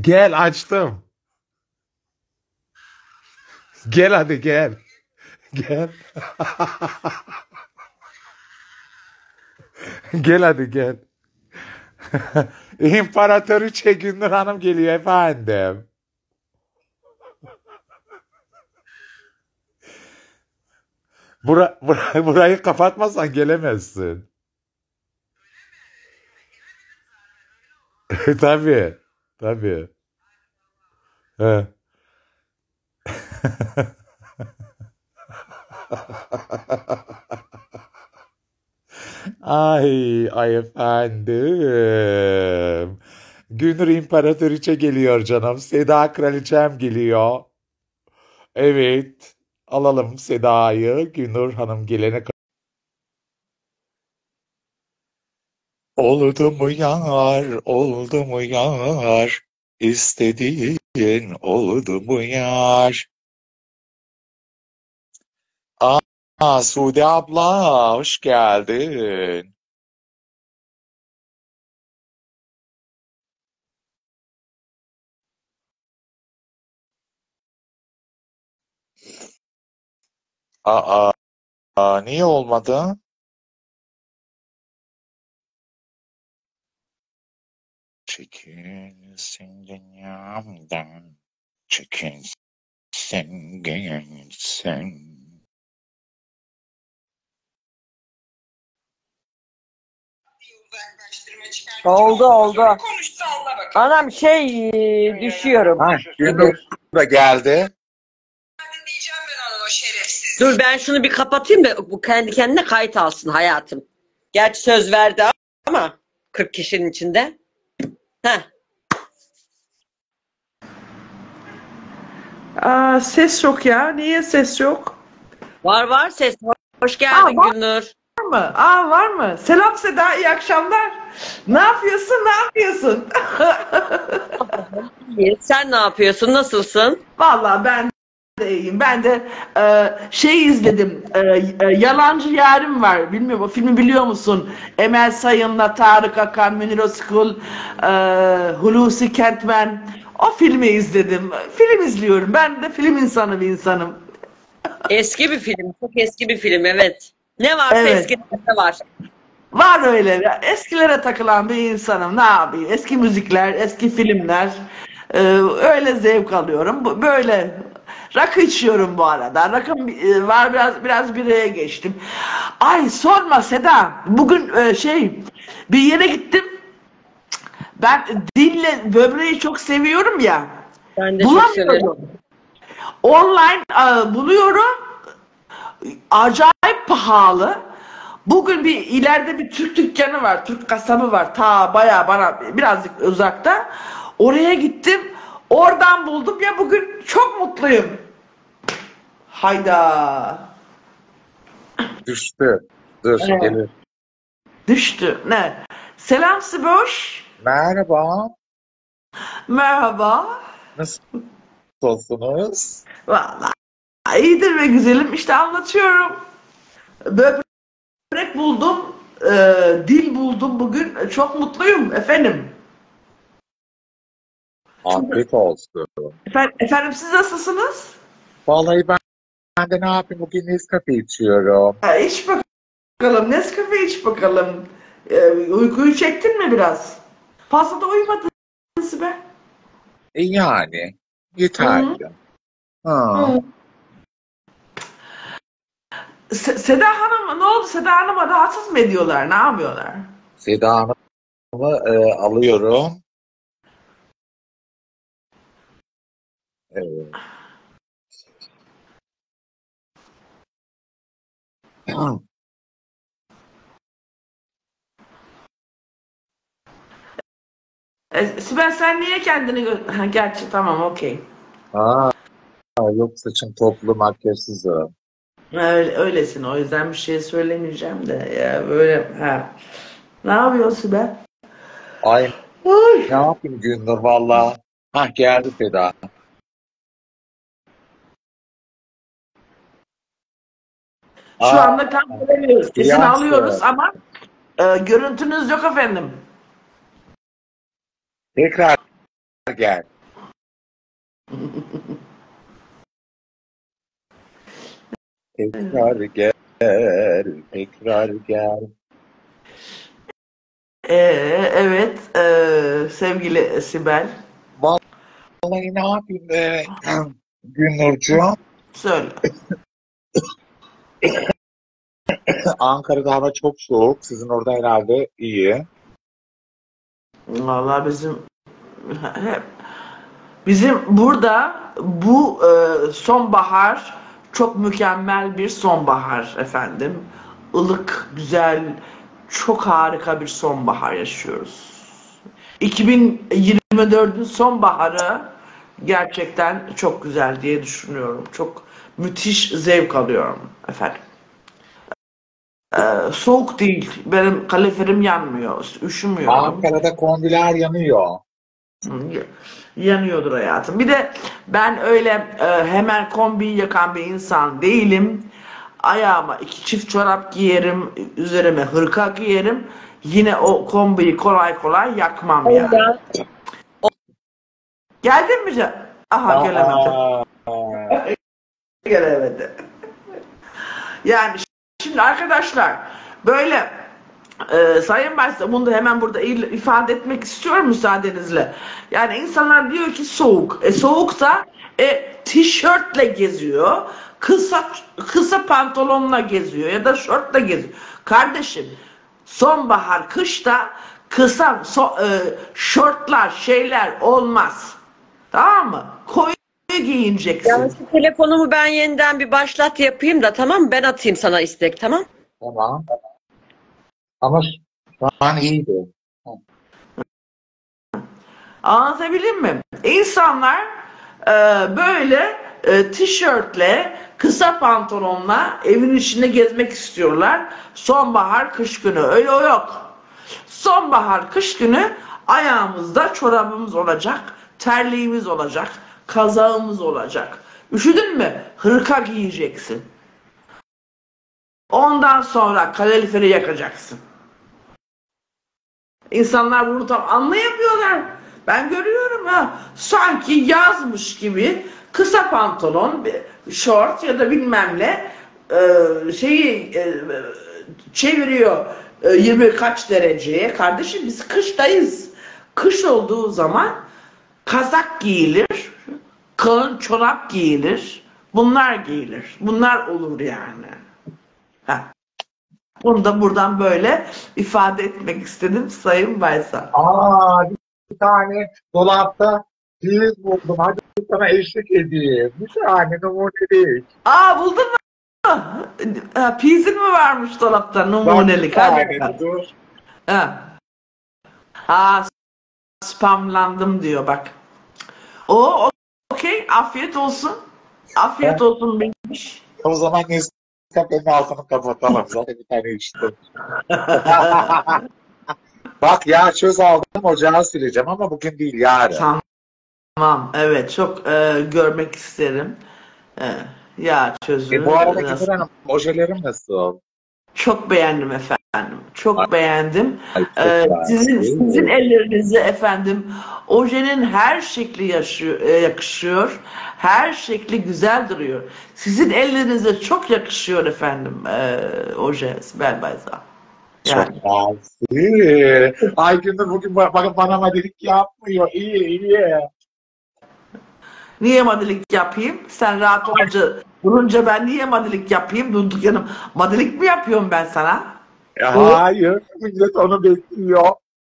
Gel açtım. Gel hadi gel. Gel. Gel hadi gel. İmparatoriçe Gündür Hanım geliyor efendim. Burayı kapatmazsan gelemezsin. Tabii. Tabii. He. Ay efendim. Günür İmparatoriçe geliyor canım. Seda Kraliçem geliyor. Evet. Alalım Seda'yı. Günür Hanım gelene kadar. Oldu mu yar, oldu mu yar? İstediğin oldu mu yar? Sude abla hoş geldin. Niye olmadı? Çekilsin dünyamdan, çekilsin gitsin. Oldu. Anam düşüyorum. Günür da geldi. Dur ben şunu bir kapatayım da bu kendi kendine kayıt alsın hayatım. Gerçi söz verdi ama 40 kişinin içinde. Heh. Ses yok ya. Niye ses yok? Var ses. Hoş geldin var Günnur. mı? Var mı? Selam Seda, iyi akşamlar. Ne yapıyorsun? İyi. Sen ne yapıyorsun? Nasılsın? Vallahi ben de iyiyim. Ben de izledim. Yalancı Yarim var. Bilmiyorum o filmi biliyor musun? Emel Sayın'la Tarık Akan, Münir Özkul, Hulusi Kentmen. O filmi izledim. Film izliyorum. Ben de film insanı bir insanım. Eski bir film. Çok eski bir film evet. Ne varsa Evet. eskilerde var. Var öyle. Eskilere takılan bir insanım. Ne yapayım? Eski müzikler, eski filmler. Öyle zevk alıyorum. Böyle rakı içiyorum bu arada. Rakım var biraz biraya geçtim. Ay sorma Seda. Bugün bir yere gittim. Ben dille böbreği çok seviyorum ya. Ben de çok severim. Bulamıyorum. Online buluyorum. Acayip pahalı. Bugün ileride bir Türk dükkanı var. Türk kasabı var. Ta bayağı bana birazcık uzakta. Oraya gittim. Oradan buldum ya bugün çok mutluyum. Hayda. Düştü. Dur Evet. gelir. Düştü. Ne? Selam Siboş. Merhaba. Merhaba. Nasılsınız? Vallahi iyidir ve güzelim. İşte anlatıyorum. Böbrek buldum. Dil buldum bugün. Çok mutluyum efendim. Afiyet olsun. Efendim siz nasılsınız? Vallahi ben de ne yapayım bugün Nescafe içiyorum. İç bakalım. Nescafe iç bakalım. Uykuyu çektin mi biraz? Fazla da uyumadın be. Yani yeterli. Ha. Seda Hanım ne oldu? Seda Hanım'a rahatsız mı ediyorlar? Ne yapıyorlar? Seda Hanım'ı alıyorum. Evet. Sibel sen niye kendini gerçi tamam okey. Yok saçım toplu makyajsızım. Öylesin o yüzden bir şey söylemeyeceğim de ya böyle Ne yapıyorsun Sibel? Ay Ay. ne yapayım Gündür valla. Geldi Seda. Şu anda tam göremiyoruz. Sesini Yansın. alıyoruz ama görüntünüz yok efendim. Tekrar gel. Tekrar gel, tekrar gel. Evet, sevgili Sibel, Vallahi ne yapayım Günnurcuğum? söyle. Ankara'da hava çok soğuk. Sizin orada herhalde iyi. Vallahi hep bizim burada bu sonbahar çok mükemmel bir sonbahar efendim. Ilık, güzel, çok harika bir sonbahar yaşıyoruz. 2024'ün sonbaharı gerçekten çok güzel diye düşünüyorum. Çok müthiş zevk alıyorum efendim. Soğuk değil. Benim kaloriferim yanmıyor. Üşümüyorum. Ankara'da kombiler yanıyor. Yanıyordur hayatım. Bir de ben öyle hemen kombiyi yakan bir insan değilim. Ayağıma 2 çift çorap giyerim, üzerime hırka giyerim. Yine o kombiyi kolay kolay yakmam yani. Ya. Geldin mi can? Aha gelemedi. Aa, Gelemedi. Yani şimdi arkadaşlar böyle Sayın Başkan bunu da hemen burada ifade etmek istiyorum müsaadenizle. Yani insanlar diyor ki soğuk. Soğuksa tişörtle geziyor. Kısa pantolonla geziyor ya da şortla geziyor. Kardeşim sonbahar, kışta kısa şortlar şeyler olmaz. Tamam mı? Koyu Ya giyineceksin. şu telefonumu ben yeniden bir başlat yapayım da tamam mı? Ben atayım sana istek tamam. tamam. Ama şu an iyiydi. Anlatabildim mi? İnsanlar böyle tişörtle, kısa pantolonla evin içinde gezmek istiyorlar. Sonbahar, kış günü. Öyle o yok. Sonbahar, kış günü ayağımızda çorabımız olacak, terliğimiz olacak, kazağımız olacak. Üşüdün mü? Hırka giyeceksin. Ondan sonra kaloriferi yakacaksın. İnsanlar bunu tam anlayamıyorlar. Ben görüyorum ha. Sanki yazmış gibi kısa pantolon, şort ya da bilmem ne çeviriyor 20 kaç dereceye. Kardeşim biz kıştayız. Kış olduğu zaman kazak giyilir, kalın çorap giyilir. Bunlar giyilir. Bunlar olur yani. Ha. Bunu da buradan böyle ifade etmek istedim Sayın Baysal. Bir tane dolapta filiz buldum. Hadi sana eşlik edeyim. Bir tane numunelik. Buldun mu? Pizin mi varmış dolapta Bak bir numunelik? Hadi tane bakalım. dur. Ha. Ha, spamlandım diyor bak. Okey, afiyet olsun. Afiyet olsun benim. O zaman Nescafe'nin altını kapatalım. Zaten bir tane içtim. Bak yağ çöz aldım ocağı sileceğim ama bugün değil yarın. Tamam, evet çok görmek isterim. E, Yağ çözümü Bu arada nasıl? Gündür Hanım ojelerim nasıl? Çok beğendim efendim. Ay, Çok beğendim. ay çok Sizin güzel. ellerinize efendim ojenin her şekli yakışıyor. Her şekli güzel duruyor. Sizin ellerinize çok yakışıyor efendim oje Sibel Bayzal. Çok Yani mersi. Ay Gündür bugün bana madilik yapmıyor. İyi iyi. niye madilik yapayım? Sen rahat bulunca ben niye madilik yapayım? Durduk yanım. Madilik mi yapıyorum ben sana? Hayır. Millet onu bekliyor.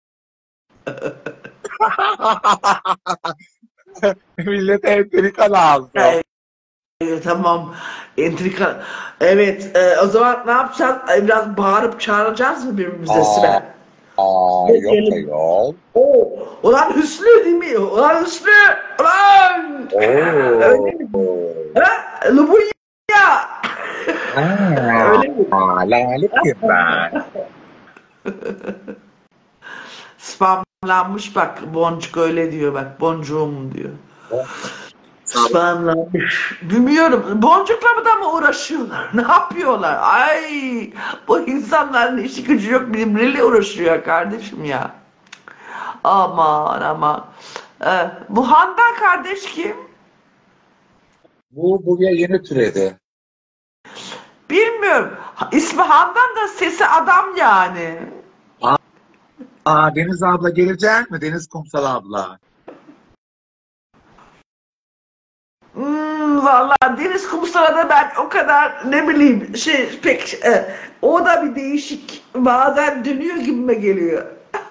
Millet entrika lazım. Tamam. Entrika. Evet. O zaman ne yapacağız? Biraz bağırıp çağıracağız mı birbirimize Sibel? Yok Diyelim. ayol. Ulan Hüsnü değil mi? Ulan Hüsnü! Ulan! Öyle mi? Ha? Lubunya! Öyle mi? Lale'yim ben. Spamlanmış bak. Boncuk öyle diyor bak. Boncuğum diyor. Spamlanmış. Bilmiyorum. Boncukla da mı uğraşıyorlar? Ne yapıyorlar? Ay, bu insanların işi gücü yok. Birbiriyle uğraşıyor kardeşim ya. Aman aman. Bu Handan kardeş kim? Bu buraya yeni türedi. bilmiyorum. İsmi Handan da sesi adam yani. Deniz abla gelecek mi? Deniz Kumsal abla. Vallahi Deniz Kumsal'a da ben o kadar ne bileyim pek o da bir değişik bazen dönüyor gibime geliyor.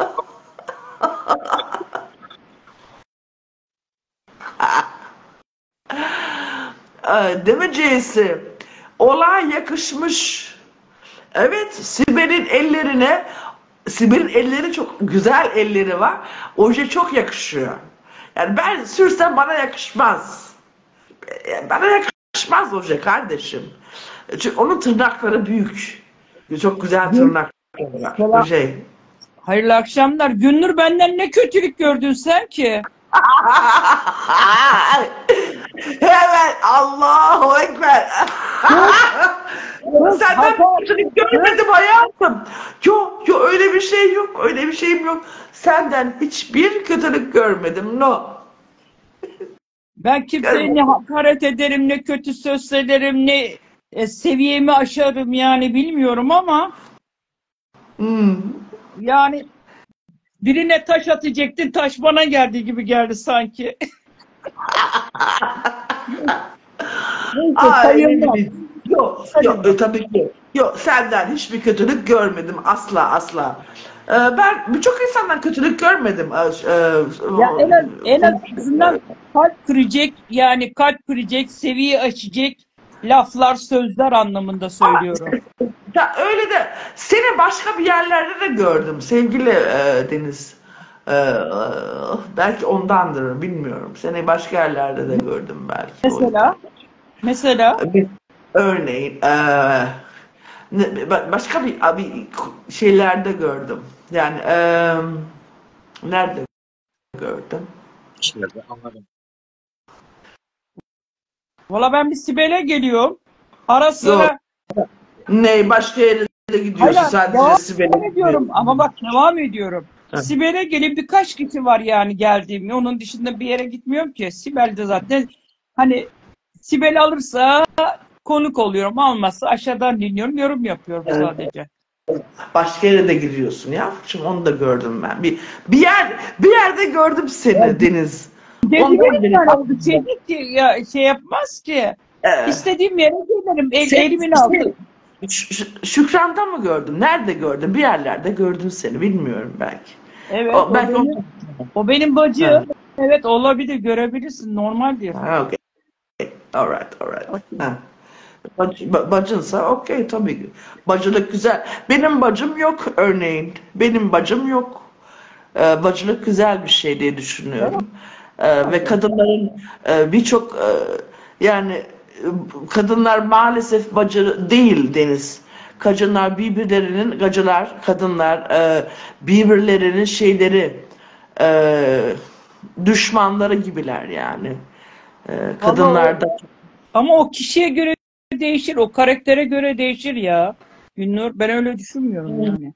Değil mi C'si? Olay yakışmış. Evet, Sibel'in elleri çok güzel elleri var. Oje çok yakışıyor. Yani ben sürsem bana yakışmaz. Bana yakışmaz oje kardeşim. Çünkü onun tırnakları büyük. Çok güzel tırnakları var. Oje. Hayırlı akşamlar. Günnur, benden ne kötülük gördün sen ki? Hemen Allahu Ekber. Senden kötülük görmedim hayatım. Yok öyle bir şey yok. Öyle bir şeyim yok. Senden hiçbir kötülük görmedim. No. Ben kimseye ne hakaret ederim, ne kötü söz söylerim, ne seviyemi aşarım yani bilmiyorum ama yani birine taş atacaktın, taş bana geldi gibi geldi sanki. Neyse, sayılmaz. Yok, tabii ki. Yok, senden hiçbir kötülük görmedim. Asla. Ben birçok insandan kötülük görmedim. Ya en azından kalp kıracak, yani kalp kıracak, seviye aşacak laflar, sözler anlamında söylüyorum. Ya öyle de seni başka bir yerlerde de gördüm sevgili Deniz. Belki ondandır, bilmiyorum. Seni başka yerlerde de gördüm belki. Mesela Örneğin başka bir şeylerde gördüm. Yani nerede gördüm? Anladım. valla ben bir Sibel'e geliyorum. Ara sıra. Ne, başka yere de gidiyorsun, Hayır, sadece Sibel'e devam ediyorum ama bak devam ediyorum. Heh. Sibel'e gelip birkaç kişi var yani geldiğim. Onun dışında bir yere gitmiyorum ki. Sibel'de zaten hani Sibel alırsa konuk oluyorum. Almazsa aşağıdan dinliyorum. Yorum yapıyorum sadece. Başka yere de gidiyorsun ya. Şimdi onu da gördüm ben. Bir yerde gördüm seni Deniz. Dediğim yani oldu. Şey yapmaz ki. İstediğim yere gelirim. Elimin altı. Şükran'da mı gördüm? Nerede gördüm? Bir yerlerde gördüm seni. Bilmiyorum belki. Evet. O benim bacı. Ha. Evet, olabilir. Görebilirsin. Normal diyor. Okay. Alright. Ha. Bacınsa okey tabii ki. Bacılık güzel. Benim bacım yok örneğin. Benim bacım yok. Bacılık güzel bir şey diye düşünüyorum. Ve kadınların birçok yani kadınlar maalesef bacı değil Deniz. Kadınlar birbirlerinin düşmanları gibiler yani. Kadınlar da. Ama o kişiye göre değişir, o karaktere göre değişir ya. Günnur, ben öyle düşünmüyorum yani.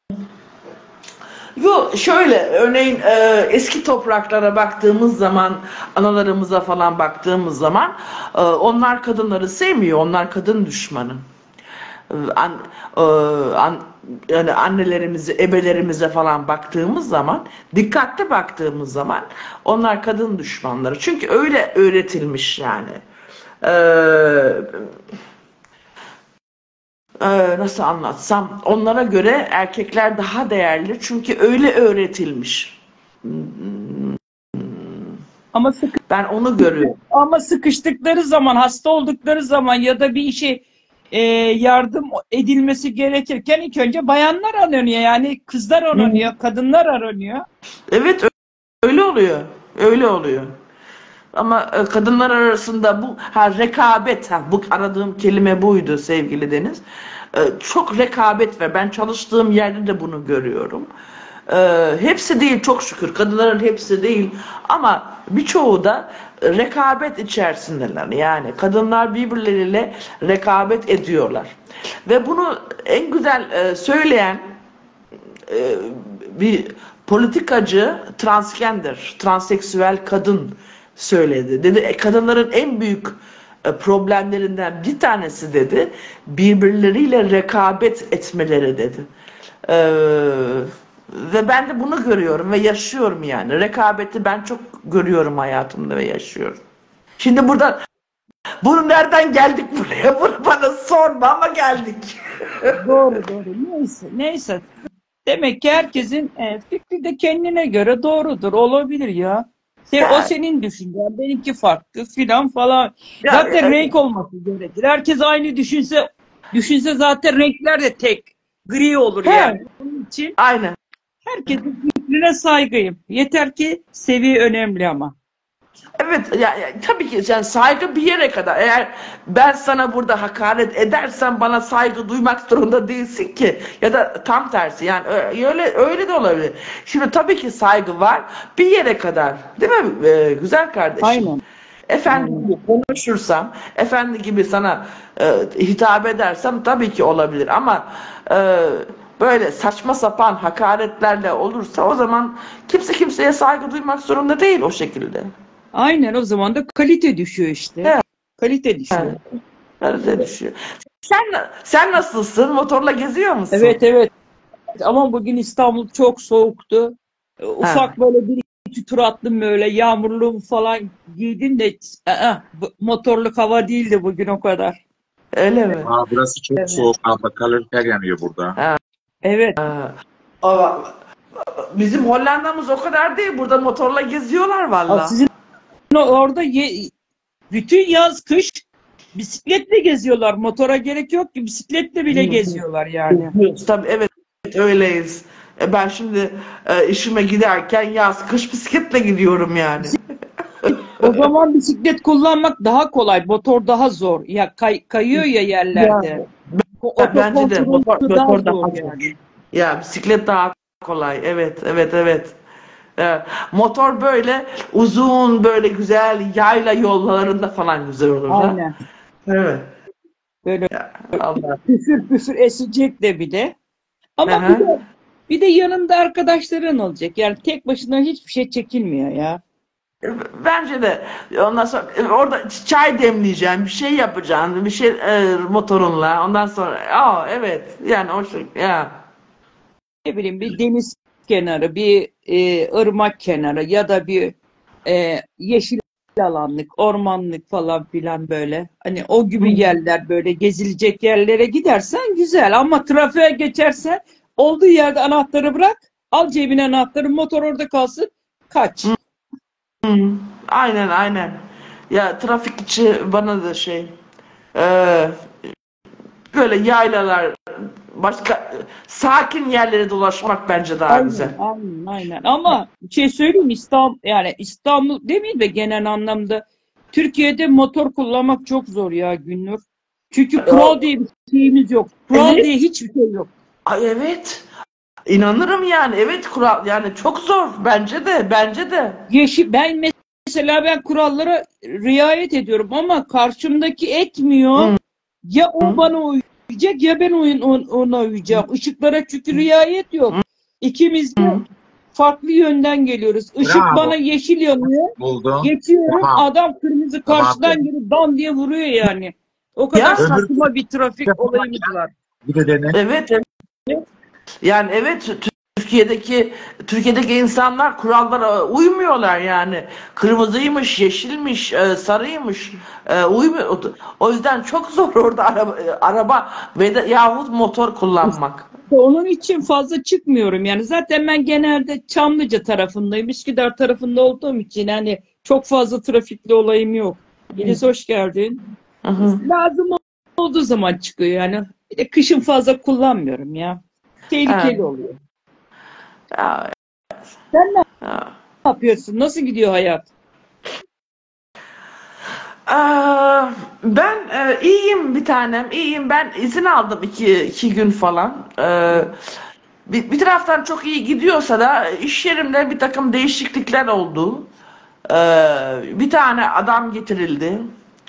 Yo, şöyle örneğin eski topraklara baktığımız zaman, analarımıza falan baktığımız zaman onlar kadınları sevmiyor, onlar kadın düşmanı. Yani annelerimize, ebelerimize falan baktığımız zaman, dikkatli baktığımız zaman onlar kadın düşmanları. Çünkü öyle öğretilmiş yani. Nasıl anlatsam, onlara göre erkekler daha değerli çünkü öyle öğretilmiş. Ama Ben onu görüyorum. Ama sıkıştıkları zaman, hasta oldukları zaman ya da bir işe yardım edilmesi gerekirken ilk önce bayanlar aranıyor. Yani kızlar aranıyor, kadınlar aranıyor. Evet, öyle oluyor. Öyle oluyor. Ama kadınlar arasında bu rekabet, bu aradığım kelime buydu sevgili Deniz. Çok rekabet var. Ben çalıştığım yerde de bunu görüyorum. Hepsi değil çok şükür. Kadınların hepsi değil. Ama birçoğu da rekabet içerisindeler. Yani kadınlar birbirleriyle rekabet ediyorlar. Ve bunu en güzel söyleyen bir politikacı transseksüel kadın söyledi. Dedi kadınların en büyük problemlerinden bir tanesi dedi, birbirleriyle rekabet etmeleri dedi. Ee, Ve ben de bunu görüyorum ve yaşıyorum yani. Rekabeti ben çok görüyorum hayatımda ve yaşıyorum. Şimdi burada bunu nereden geldik buraya? Bunu bana sorma ama geldik. Doğru doğru. Neyse neyse. Demek ki herkesin fikri de kendine göre doğrudur. Olabilir ya. O Yani, senin düşüncen, benimki farklı filan falan. ya, Zaten renk olması gerekir. Herkes aynı düşünse zaten renkler de tek, gri olur yani. Onun için aynen. herkesin fikrine saygıyım. Yeter ki seviye önemli ama. Evet tabii ki yani saygı bir yere kadar. Eğer ben sana burada hakaret edersem bana saygı duymak zorunda değilsin ki. Ya da tam tersi yani öyle de olabilir. Şimdi tabii ki saygı var bir yere kadar. Değil mi güzel kardeşim? Aynen. Efendi Aynen. gibi konuşursam, efendi gibi sana hitap edersem tabii ki olabilir ama böyle saçma sapan hakaretlerle olursa o zaman kimse kimseye saygı duymak zorunda değil o şekilde. Aynen, o zaman da kalite düşüyor işte. Evet. Kalite düşüyor. Evet. Öyle düşüyor. Sen nasılsın? Motorla geziyor musun? Evet evet. Ama bugün İstanbul çok soğuktu. Ufak böyle bir iki tur attım, böyle yağmurluğum falan giydim de motorluk hava değildi bugün o kadar. Öyle mi? Burası çok Evet. soğuk abla. Kalorifer yanıyor burada. Evet. Aa, bizim Hollanda'mız o kadar değil. Burada motorla geziyorlar valla. Sizin orada bütün yaz kış bisikletle geziyorlar. Motora gerek yok ki, bisikletle bile geziyorlar yani. Tabii evet öyleyiz. Ben şimdi işime giderken yaz kış bisikletle gidiyorum yani. O zaman bisiklet kullanmak daha kolay, motor daha zor. Ya kayıyor ya yerlerde. Bence de Otokontrolü daha motor daha zor zor. yani. Ya bisiklet daha kolay. Evet, evet, evet. Motor böyle uzun böyle güzel yayla yollarında falan güzel olur. Ha? Aynen. Evet. Böyle Ya, Allah. püfür püfür esecek de bir de. Ama Aha. bir de yanında arkadaşların olacak. Yani tek başına hiçbir şey çekilmiyor ya. Bence de ondan sonra orada çay demleyeceğim, bir şey yapacağım, bir şey motorunla. Ondan sonra evet yani o şey ya. Ne bileyim, bir deniz kenarı, bir ırmak kenarı ya da bir yeşil alanlık, ormanlık falan filan böyle. Hani o gibi yerler, böyle gezilecek yerlere gidersen güzel, ama trafiğe geçersen olduğu yerde anahtarı bırak, al cebine anahtarı, motor orada kalsın, kaç. Hı, aynen aynen. Ya trafik içi bana da e, böyle yaylalar başka sakin yerlere dolaşmak bence daha güzel. Aynen, aynen. Ama bir şey söyleyeyim, yani İstanbul demeyeyim de genel anlamda Türkiye'de motor kullanmak çok zor ya Günnur. Çünkü kural diye bir şeyimiz yok. Kural Evet. diye hiçbir şey yok. Ay evet. İnanırım yani. Evet kural yani çok zor bence de. Ben kurallara riayet ediyorum ama karşımdaki etmiyor. Hı. Ya o bana uyacak ya ben ona uyacağım. Işıklara çünkü riayet yok. İkimiz de farklı yönden geliyoruz. Işık Bravo. bana yeşil yanıyor. Buldum. Geçiyorum, Tamam. adam kırmızı Tamam. karşıdan gelip dan diye vuruyor yani. O kadar Ya. saçma bir trafik olayımız var. Bir de dene. Evet. Yani evet Türkiye'deki insanlar kurallara uymuyorlar yani. Kırmızıymış, yeşilmiş, sarıymış. Uymuyor. O yüzden çok zor orada araba ve de yahut motor kullanmak. Onun için fazla çıkmıyorum yani. Zaten ben genelde Çamlıca tarafındayım. Üsküdar tarafında olduğum için hani çok fazla trafikli olayım yok. Yeliz hoş geldin. Hı hı. Lazım olduğu zaman çıkıyor yani. Bir de kışın fazla kullanmıyorum ya. Tehlikeli Evet. oluyor. Ya, Sen ne ya. yapıyorsun? Nasıl gidiyor hayat? Ben iyiyim bir tanem, iyiyim. Ben izin aldım iki gün falan. Bir taraftan çok iyi gidiyorsa da iş yerimde bir takım değişiklikler oldu. Bir tane adam getirildi.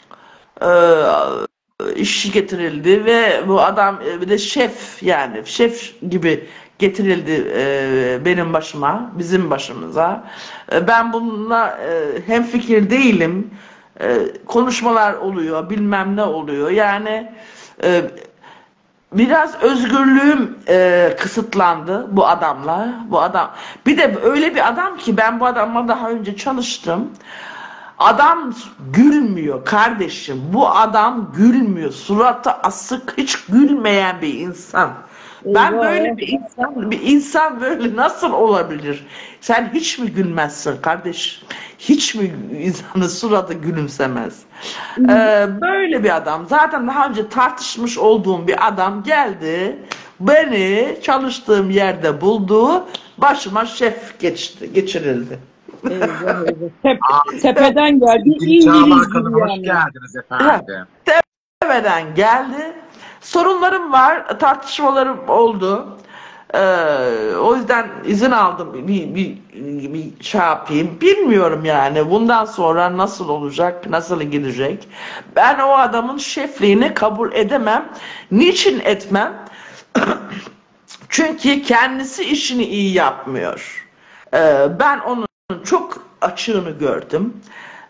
İşçi getirildi ve bu adam bir de şef yani şef gibi getirildi benim başıma, bizim başımıza. Ben bununla hemfikir değilim. konuşmalar oluyor, bilmem ne oluyor. Yani e, biraz özgürlüğüm kısıtlandı bu adamla. Bu adam bir de öyle bir adam ki ben bu adamla daha önce çalıştım. Adam gülmüyor kardeşim. Bu adam gülmüyor. Suratı asık, hiç gülmeyen bir insan. Ben Eyvah. böyle bir insan böyle nasıl olabilir? Sen hiç mi gülmezsin kardeş? Hiç mi insanın suratı gülümsemez? Böyle bir adam. Zaten daha önce tartışmış olduğum bir adam geldi. Beni çalıştığım yerde buldu. Başıma şef geçirildi. Eyvah, eyvah. Tepeden geldi. Çağlar İngiliz Hanım gibi hoş yani. geldiniz efendim. Demeden geldi. Sorunlarım var, tartışmalarım oldu. O yüzden izin aldım. Bir şey yapayım. Bilmiyorum yani. Bundan sonra nasıl olacak, nasıl gidecek? Ben o adamın şefliğini kabul edemem. Niçin etmem? Çünkü kendisi işini iyi yapmıyor. Ben onun çok açığını gördüm.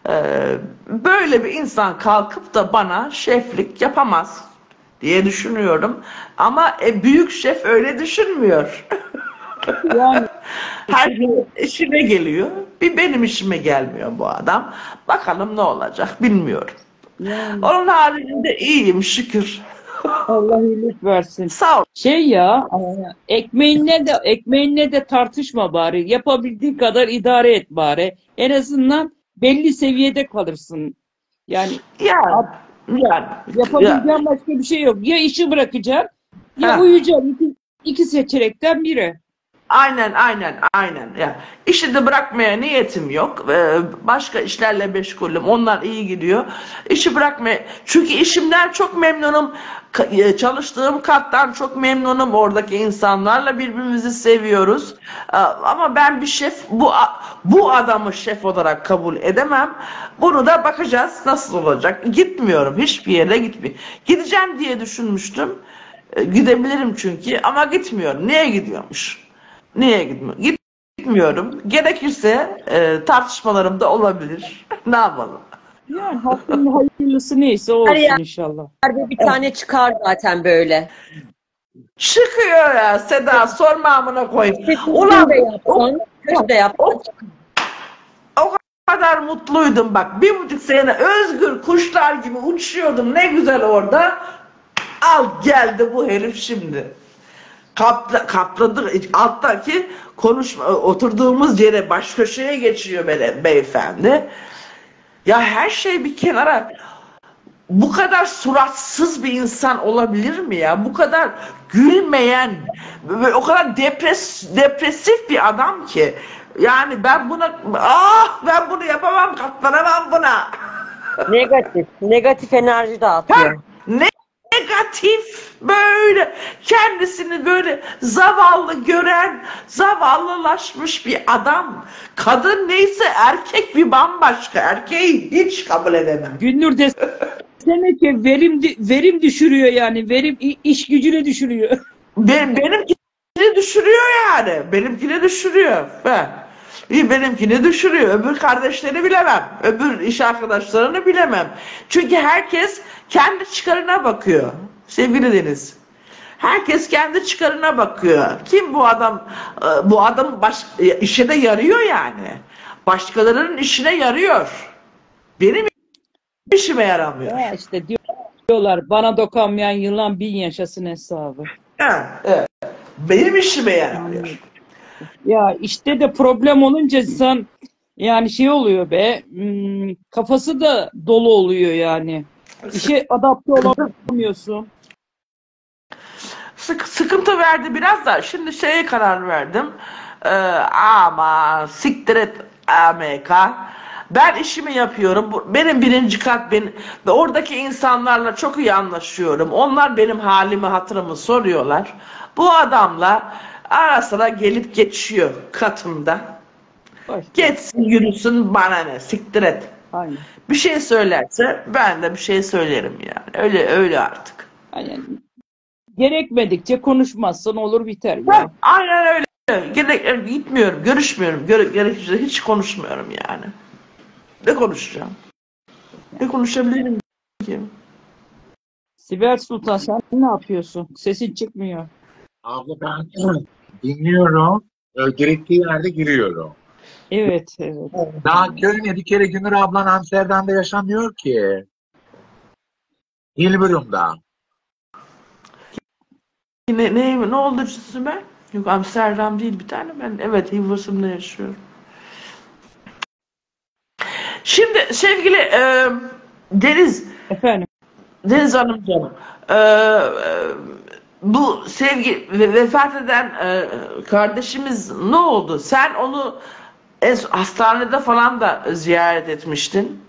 Böyle bir insan kalkıp da bana şeflik yapamaz diye düşünüyorum. Ama büyük şef öyle düşünmüyor. Yani Herkes işine geliyor. Bir benim işime gelmiyor bu adam. Bakalım ne olacak bilmiyorum. yani Onun haricinde iyiyim şükür. Allah iyilik versin. Sağ ol. Şey ya, ekmeğinle de tartışma bari. Yapabildiğin kadar idare et bari. En azından belli seviyede kalırsın. Yani Yani, yani, yapabileceğin başka bir şey yok. Ya işi bırakacaksın ya Ha. uyuyacaksın. İki seçenekten biri. Aynen. Ya, işi de bırakmaya niyetim yok. Başka işlerle meşgulüm. Onlar iyi gidiyor. İşi bırakmaya... Çünkü işimden çok memnunum. Çalıştığım kattan çok memnunum. Oradaki insanlarla birbirimizi seviyoruz. Ama ben bir şef, bu adamı şef olarak kabul edemem. Bunu da bakacağız nasıl olacak. Gitmiyorum. Hiçbir yere gitmiyorum. Gideceğim diye düşünmüştüm. Gidebilirim çünkü ama gitmiyorum. Niye gidiyormuş? Niye gitmiyorum? Gitmiyorum. Gerekirse tartışmalarım da olabilir. Ne yapalım? Yani hakkın hayırlısı neyse o olsun inşallah. Bir tane çıkar zaten böyle. Çıkıyor ya Seda, sorma amına koyayım. Ulan da yapsan, kötü de yapsan. O kadar mutluydum bak. 1,5 sene özgür kuşlar gibi uçuyordum. Ne güzel orada. Al geldi bu herif şimdi. Kapladı. Alttaki oturduğumuz yere baş köşeye geçiyor beyefendi. Ya her şey bir kenara. Bu kadar suratsız bir insan olabilir mi ya? Bu kadar gülmeyen, o kadar depresif bir adam ki. Yani ben bunu yapamam, katlanamam buna. Negatif enerji dağıtıyor. Negatif, böyle kendisini böyle zavallı gören, zavallılaşmış bir adam. Kadın neyse erkek bir bambaşka. Erkeği hiç kabul edemem. Gündür desene ki verim düşürüyor yani. Verim iş gücünü düşürüyor. Benimkini düşürüyor yani. Benimkini düşürüyor. Benimkini düşürüyor. Öbür kardeşleri bilemem. Öbür iş arkadaşlarını bilemem. Çünkü herkes kendi çıkarına bakıyor. Sevgili Deniz. Herkes kendi çıkarına bakıyor. Kim bu adam? Bu adam işe de yarıyor yani. Başkalarının işine yarıyor. Benim işime yaramıyor. Ya işte diyorlar bana dokunmayan yılan bin yaşasın hesabı. Evet. Benim işime yaramıyor. Ya işte de problem olunca insan yani şey oluyor be, kafası da dolu oluyor yani. İşe adapte olamıyorsun. Sıkıntı verdi biraz da. Şimdi şeye karar verdim. Ama siktir et AMK. Ben işimi yapıyorum. Benim birinci kat ve oradaki insanlarla çok iyi anlaşıyorum. Onlar benim halimi hatırımı soruyorlar. Bu adamla ara sıra gelip geçiyor katımda. Geçsin yürüsün bana ne siktir et. Aynen. Bir şey söylerse ben de bir şey söylerim yani. Öyle artık. Aynen. Gerekmedikçe konuşmazsan olur biter ya. Aynen öyle. Gitmiyorum, görüşmüyorum. Gerekirse hiç konuşmuyorum yani. Ne konuşacağım? Ne konuşabilirim ki? Sibel Sultan sen ne yapıyorsun? Sesin çıkmıyor. Abla ben dinliyorum. Gerektiği yerde giriyorum. Evet, evet. Daha Köln'e bir kere Günür ablan Amsterdam'da yaşamıyor ki. Hilburum'da. Ne oldu Sibel? Yok Amsterdam değil bir tane. Ben evet Hilversum'da yaşıyorum. Şimdi sevgili Deniz Efendim. Hanımcığım, bu vefat eden kardeşimiz ne oldu? Sen onu hastanede falan da ziyaret etmiştin.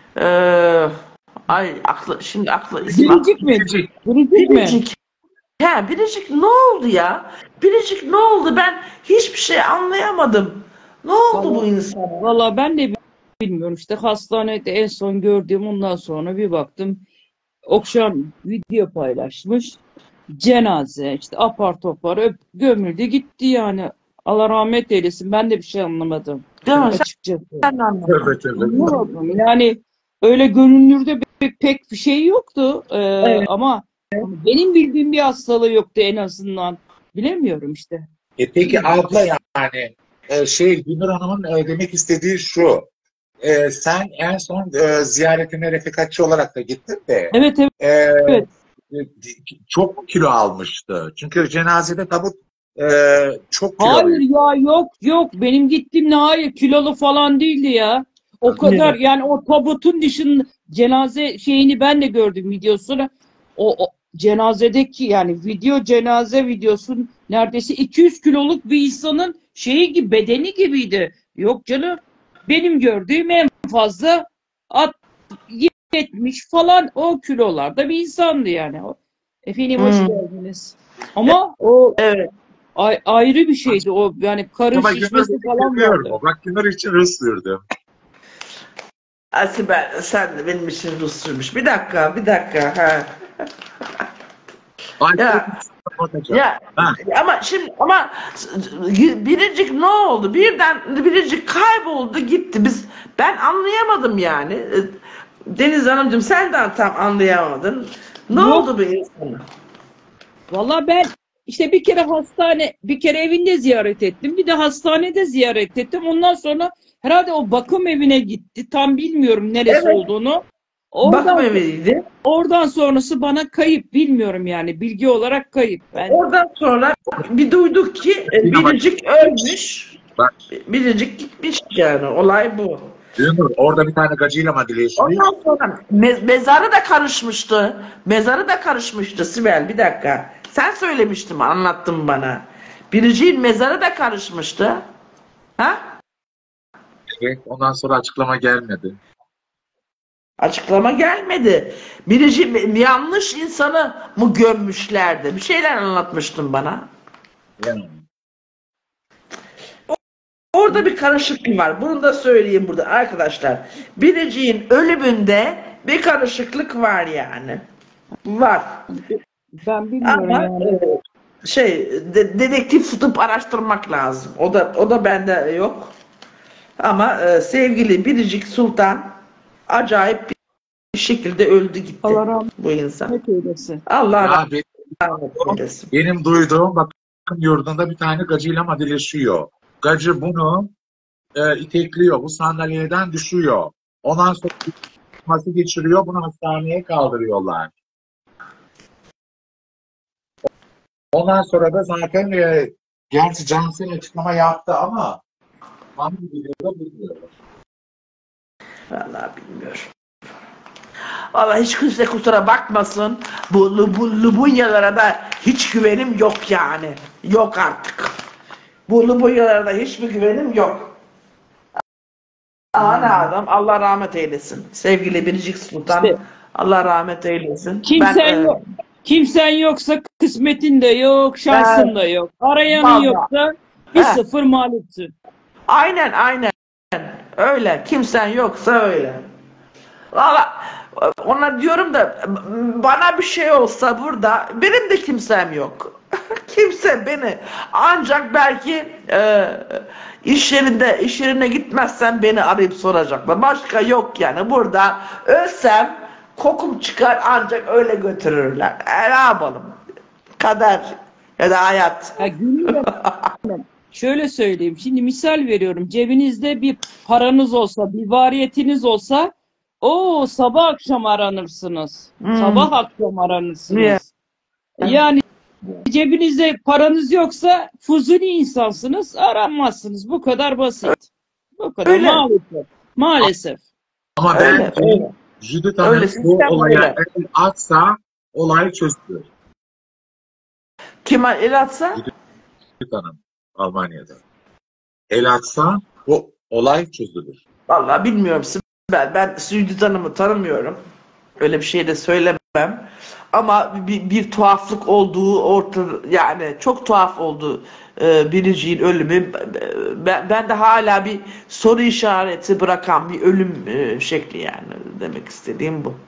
Şimdi ismi Biricik mi? Biricik. Biricik mi? Biricik. He, Biricik ne oldu ya? Biricik ne oldu? Ben hiçbir şey anlayamadım. Ne oldu bu insana? Valla ben de bilmiyorum. İşte hastanede en son gördüğüm, ondan sonra bir baktım. Okşam video paylaşmış. Cenaze işte apar topar gömüldü gitti yani. Allah rahmet eylesin. Ben de bir şey anlamadım. Değil mi? Açıkçası. Sen de anlamadın. Evet, evet. Anlamadım. Yani öyle görünürde pek bir şey yoktu. Ama benim bildiğim bir hastalığı yoktu en azından. Bilemiyorum işte. Peki abla yani Günür Hanım'ın demek istediği şu. Sen en son ziyaretine refekatçi olarak da gittin de Evet, evet. e, Evet. çok kilo almıştı. Çünkü cenazede tabut çok Hayır kiloluydu. ya, yok benim gittiğimde hayır kilolu falan değildi ya. O kadar yani o tabutun dışında cenaze şeyini ben de gördüm videosunu. O cenazedeki yani cenaze videosun neredeyse 200 kiloluk bir insanın şeyi gibi bedeni gibiydi. Yok canım benim gördüğüm en fazla 70 falan o kilolarda bir insandı yani. Efendim hoş geldiniz. Ama o Evet. ayrı bir şeydi o yani karın Ama şişmesi Günür falan seviyorum. vardı. Bak Günür için Rus sürdüm. Sibel sen de benim için Rus sürmüş. Bir dakika. Ha. Ay, Ya. Ya Ha. ama Biricik ne oldu? Biricik kayboldu gitti. Ben anlayamadım yani. Deniz Hanımcığım sen de tam anlayamadın. Ne Yok. oldu bu insana? Valla ben işte bir kere evinde ziyaret ettim. Bir de hastanede ziyaret ettim. Ondan sonra herhalde o bakım evine gitti. Tam bilmiyorum neresi Evet. olduğunu. Bakım eviydi. Oradan sonrası bana kayıp. Bilmiyorum yani. Bilgi olarak kayıp. Oradan sonra bir duyduk ki Biricik ölmüş. Bak Biricik gitmiş yani. Olay bu. Günür orada bir tane gacıyla mı dileyişmiş? Ondan sonra mezarı da karışmıştı Sibel bir dakika. Sen söylemiştin, anlattın bana. Biricik'in mezarı da karışmıştı. Ha? Evet, ondan sonra açıklama gelmedi. Açıklama gelmedi. Biricik yanlış insanı mı gömmüşlerdi? Bir şeyler anlatmıştın bana. Yani. Orada bir karışıklık var. Bunu da söyleyeyim burada arkadaşlar. Biricik'in ölümünde bir karışıklık var yani. Var. Ben bilmiyorum Ama yani. dedektif tutup araştırmak lazım. O da bende yok. Ama sevgili Biricik Sultan acayip bir şekilde öldü gitti Allah rahmet bu insan. eylesin. Allah Ya rahmet eylesin. benim duyduğum bakım yurdunda bir tane gacıyla madileşiyor. Gacı bunu itekliyor. Bu sandalyeden düşüyor. Ondan sonra nasıl geçiriyor? Bunu hastaneye kaldırıyorlar. Ondan sonra da zaten gerçi Cansel açıklama yaptı ama hangi videoda bilmiyorum. Vallahi bilmiyorum. Vallahi hiç kimse kusura bakmasın. Bu Lubunyalara da hiç güvenim yok yani. Yok artık. Bu Lubunyalara da hiçbir güvenim yok. Ama ne adam Allah rahmet eylesin. Sevgili Biricik Sultan İşte, Allah rahmet eylesin. Kimsen yoksa kısmetin de yok, şansın da yok. Arayanın Vallahi. yoksa 1-0 mağlupsun. Aynen. Öyle. Kimsen yoksa öyle. Valla ona diyorum da bana bir şey olsa burada benim de kimsem yok. Kimse beni ancak belki iş yerine gitmezsem beni arayıp soracaklar. Başka yok yani. Burada ölsem kokum çıkar ancak öyle götürürler. Ne yapalım? Kader ya da hayat. Ya Gülnur Hanım, şöyle söyleyeyim. Şimdi misal veriyorum. Cebinizde bir paranız olsa, bir variyetiniz olsa o sabah akşam aranırsınız. Sabah akşam aranırsınız. Yeah. Yani cebinizde paranız yoksa fuzuli insansınız, aranmazsınız. Bu kadar basit. Bu kadar Öyle. maalesef. Maalesef. Ama Öyle, bence öyle. Judith Öyle, Hanım bu sistem olaya öyle. el atsa olay çözülür. Kim el atsa? Judith Hanım Almanya'da. El atsa bu olay çözülür. Vallahi bilmiyorum Sibel. Ben Judith Hanım'ı tanımıyorum. Öyle bir şey de söylemem. Ama bir tuhaflık olduğu ortada, yani çok tuhaf oldu Biricik'in ölümü. Ben de hala bir soru işareti bırakan bir ölüm şekli yani. Demek istediğim bu.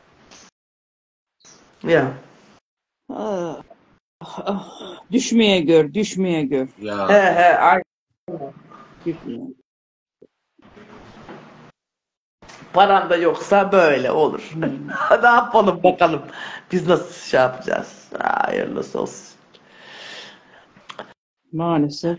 Ya. Ah, düşmeye gör, düşmeye gör. Ya Aynen. Düşmeye. Paran da yoksa böyle olur. Ne yapalım bakalım. Biz nasıl şey yapacağız? Hayırlısı olsun. Maalesef.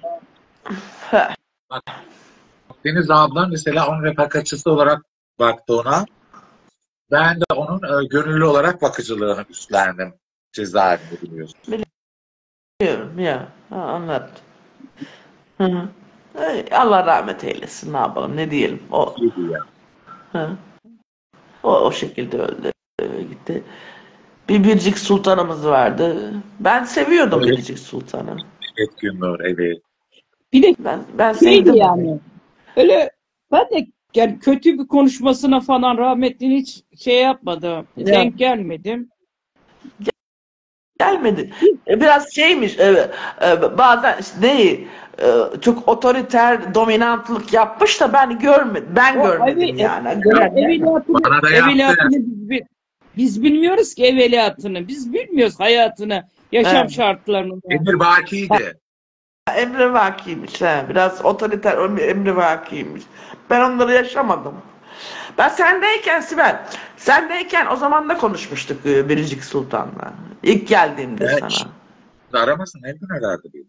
Deniz abla mesela onun refakatçisi olarak baktı ona. Ben de onun gönüllü olarak bakıcılığını üstlendim. Cezaevinde biliyorsun. Biliyorum ya. Anlattım. Hı hı. Allah rahmet eylesin. Ne yapalım? Ne diyelim? O. İyiydi ya. Hı. O şekilde öldü. Gitti. Bir Biricik Sultanımız vardı. Ben seviyordum Evet. Biricik Sultan'ı. Evet Günnur, evet. Bir de Ben şeydi sevdim. yani. Öyle ben de yani kötü bir konuşmasına falan rahmetli hiç şey yapmadım. Ya. Denk gelmedim. Gelmedi. Biraz şeymiş. Bazen işte çok otoriter dominantlık yapmış da ben görmedim. Ben O görmedim yani. Bana da yaptı. Evveliyatını biz bilmiyoruz ki evveliyatını. Biz bilmiyoruz hayatını, yaşam Evet. şartlarını. Emir Baki'ydi. Emre Vaki'ymiş. Biraz otoriter Emre Vaki'ymiş. Ben onları yaşamadım. Ben sendeyken Sibel, o zaman da konuşmuştuk Biricik Sultan'la. İlk geldiğimde Evet. sana. Aramasın Emir herhalde benim.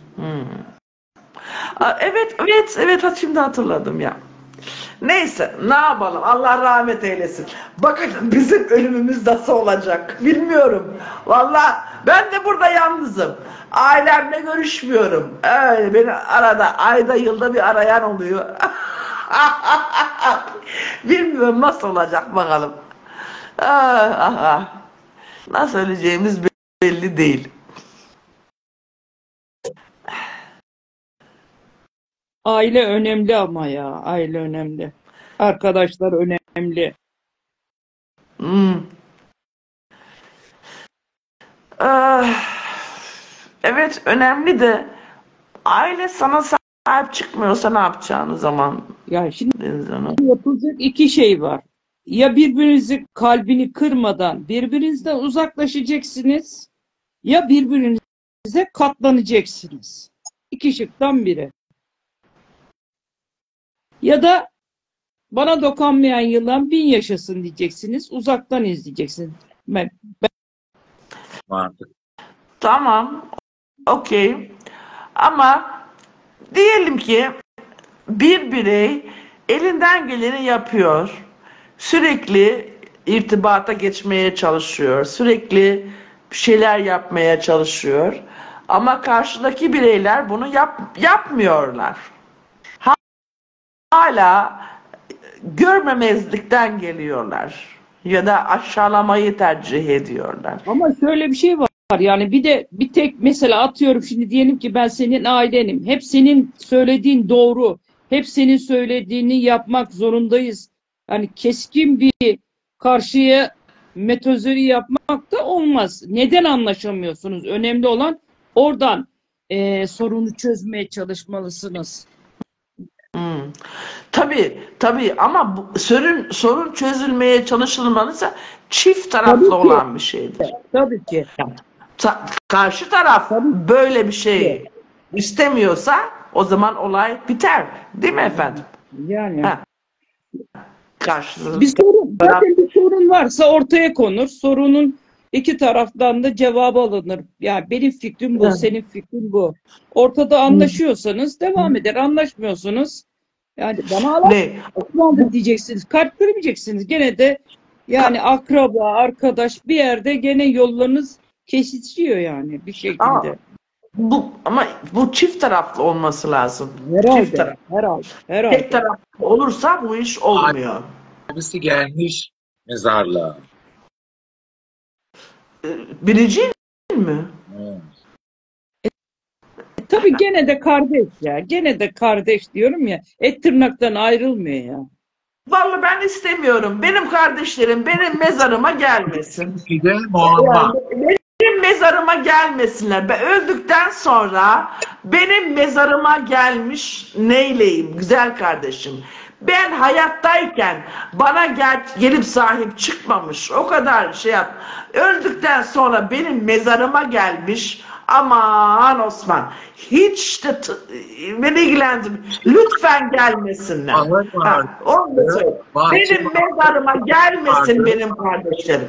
Evet, şimdi hatırladım ya. Neyse, ne yapalım? Allah rahmet eylesin. Bakın bizim ölümümüz nasıl olacak? Bilmiyorum. Vallahi ben de burada yalnızım. Ailemle görüşmüyorum. Öyle beni arada, ayda yılda bir arayan oluyor. Bilmiyorum nasıl olacak bakalım. Nasıl öleceğimiz belli değil. Aile önemli ama ya. Aile önemli. Arkadaşlar önemli. Evet önemli de aile sana sahip çıkmıyorsa ne yapacağın o zaman? Ya şimdi Deniz Hanım? yapılacak iki şey var. Ya birbirinizin kalbini kırmadan birbirinizden uzaklaşacaksınız ya birbirinize katlanacaksınız. İki şıktan biri. Ya da bana dokunmayan yılan 1000 yaşasın diyeceksiniz. Uzaktan izleyeceksiniz. Mantık. Tamam. Okey. Ama diyelim ki bir birey elinden geleni yapıyor. Sürekli irtibata geçmeye çalışıyor. Sürekli bir şeyler yapmaya çalışıyor. Ama karşıdaki bireyler bunu yapmıyorlar. Hala görmemezlikten geliyorlar. Ya da aşağılamayı tercih ediyorlar. Ama şöyle bir şey var. Yani bir tek mesela atıyorum şimdi diyelim ki ben senin ailenim. Hep senin söylediğin doğru. Hep senin söylediğini yapmak zorundayız. Yani keskin bir karşıya metozori yapmak da olmaz. Neden anlaşamıyorsunuz? Önemli olan oradan sorunu çözmeye çalışmalısınız. Tabii ama sorun çözülmeye çalışılmalıysa çift Tabii taraflı ki. olan bir şeydir. Tabii ki. karşı taraf böyle bir şey istemiyorsa o zaman olay biter. Değil mi efendim? Yani. Ha. Karşı Bir sorun, zaten bir sorun varsa ortaya konur. Sorunun iki taraftan da cevabı alınır. Ya benim fikrim bu, Evet. senin fikrin bu. Ortada anlaşıyorsanız devam eder. Anlaşmıyorsunuz. Yani bana ne? Osmanlı diyeceksiniz. Kalp vermeyeceksiniz. Gene de yani akraba, arkadaş bir yerde gene yollarınız kesişiyor yani bir şekilde. Ama bu çift taraflı olması lazım. Çift Herhalde, taraflı. herhalde. Tek taraflı olursa bu iş olmuyor. Abisi gelmiş mezarlığa. Birinci mi? Tabii gene de kardeş ya. Gene de kardeş diyorum ya. Et tırnaktan ayrılmıyor ya. Vallahi ben istemiyorum. Benim kardeşlerim benim mezarıma gelmesin. Bir de muamma. Benim mezarıma gelmesinler. Ben öldükten sonra benim mezarıma gelmiş neyleyim güzel kardeşim. Ben hayattayken bana gelip sahip çıkmamış. O kadar şey yap. Öldükten sonra benim mezarıma gelmiş. Aman Osman. Hiç de beni ilgilendirmiyor. Lütfen gelmesinler. Onu da söyle. Benim mezarıma gelmesin benim kardeşlerim.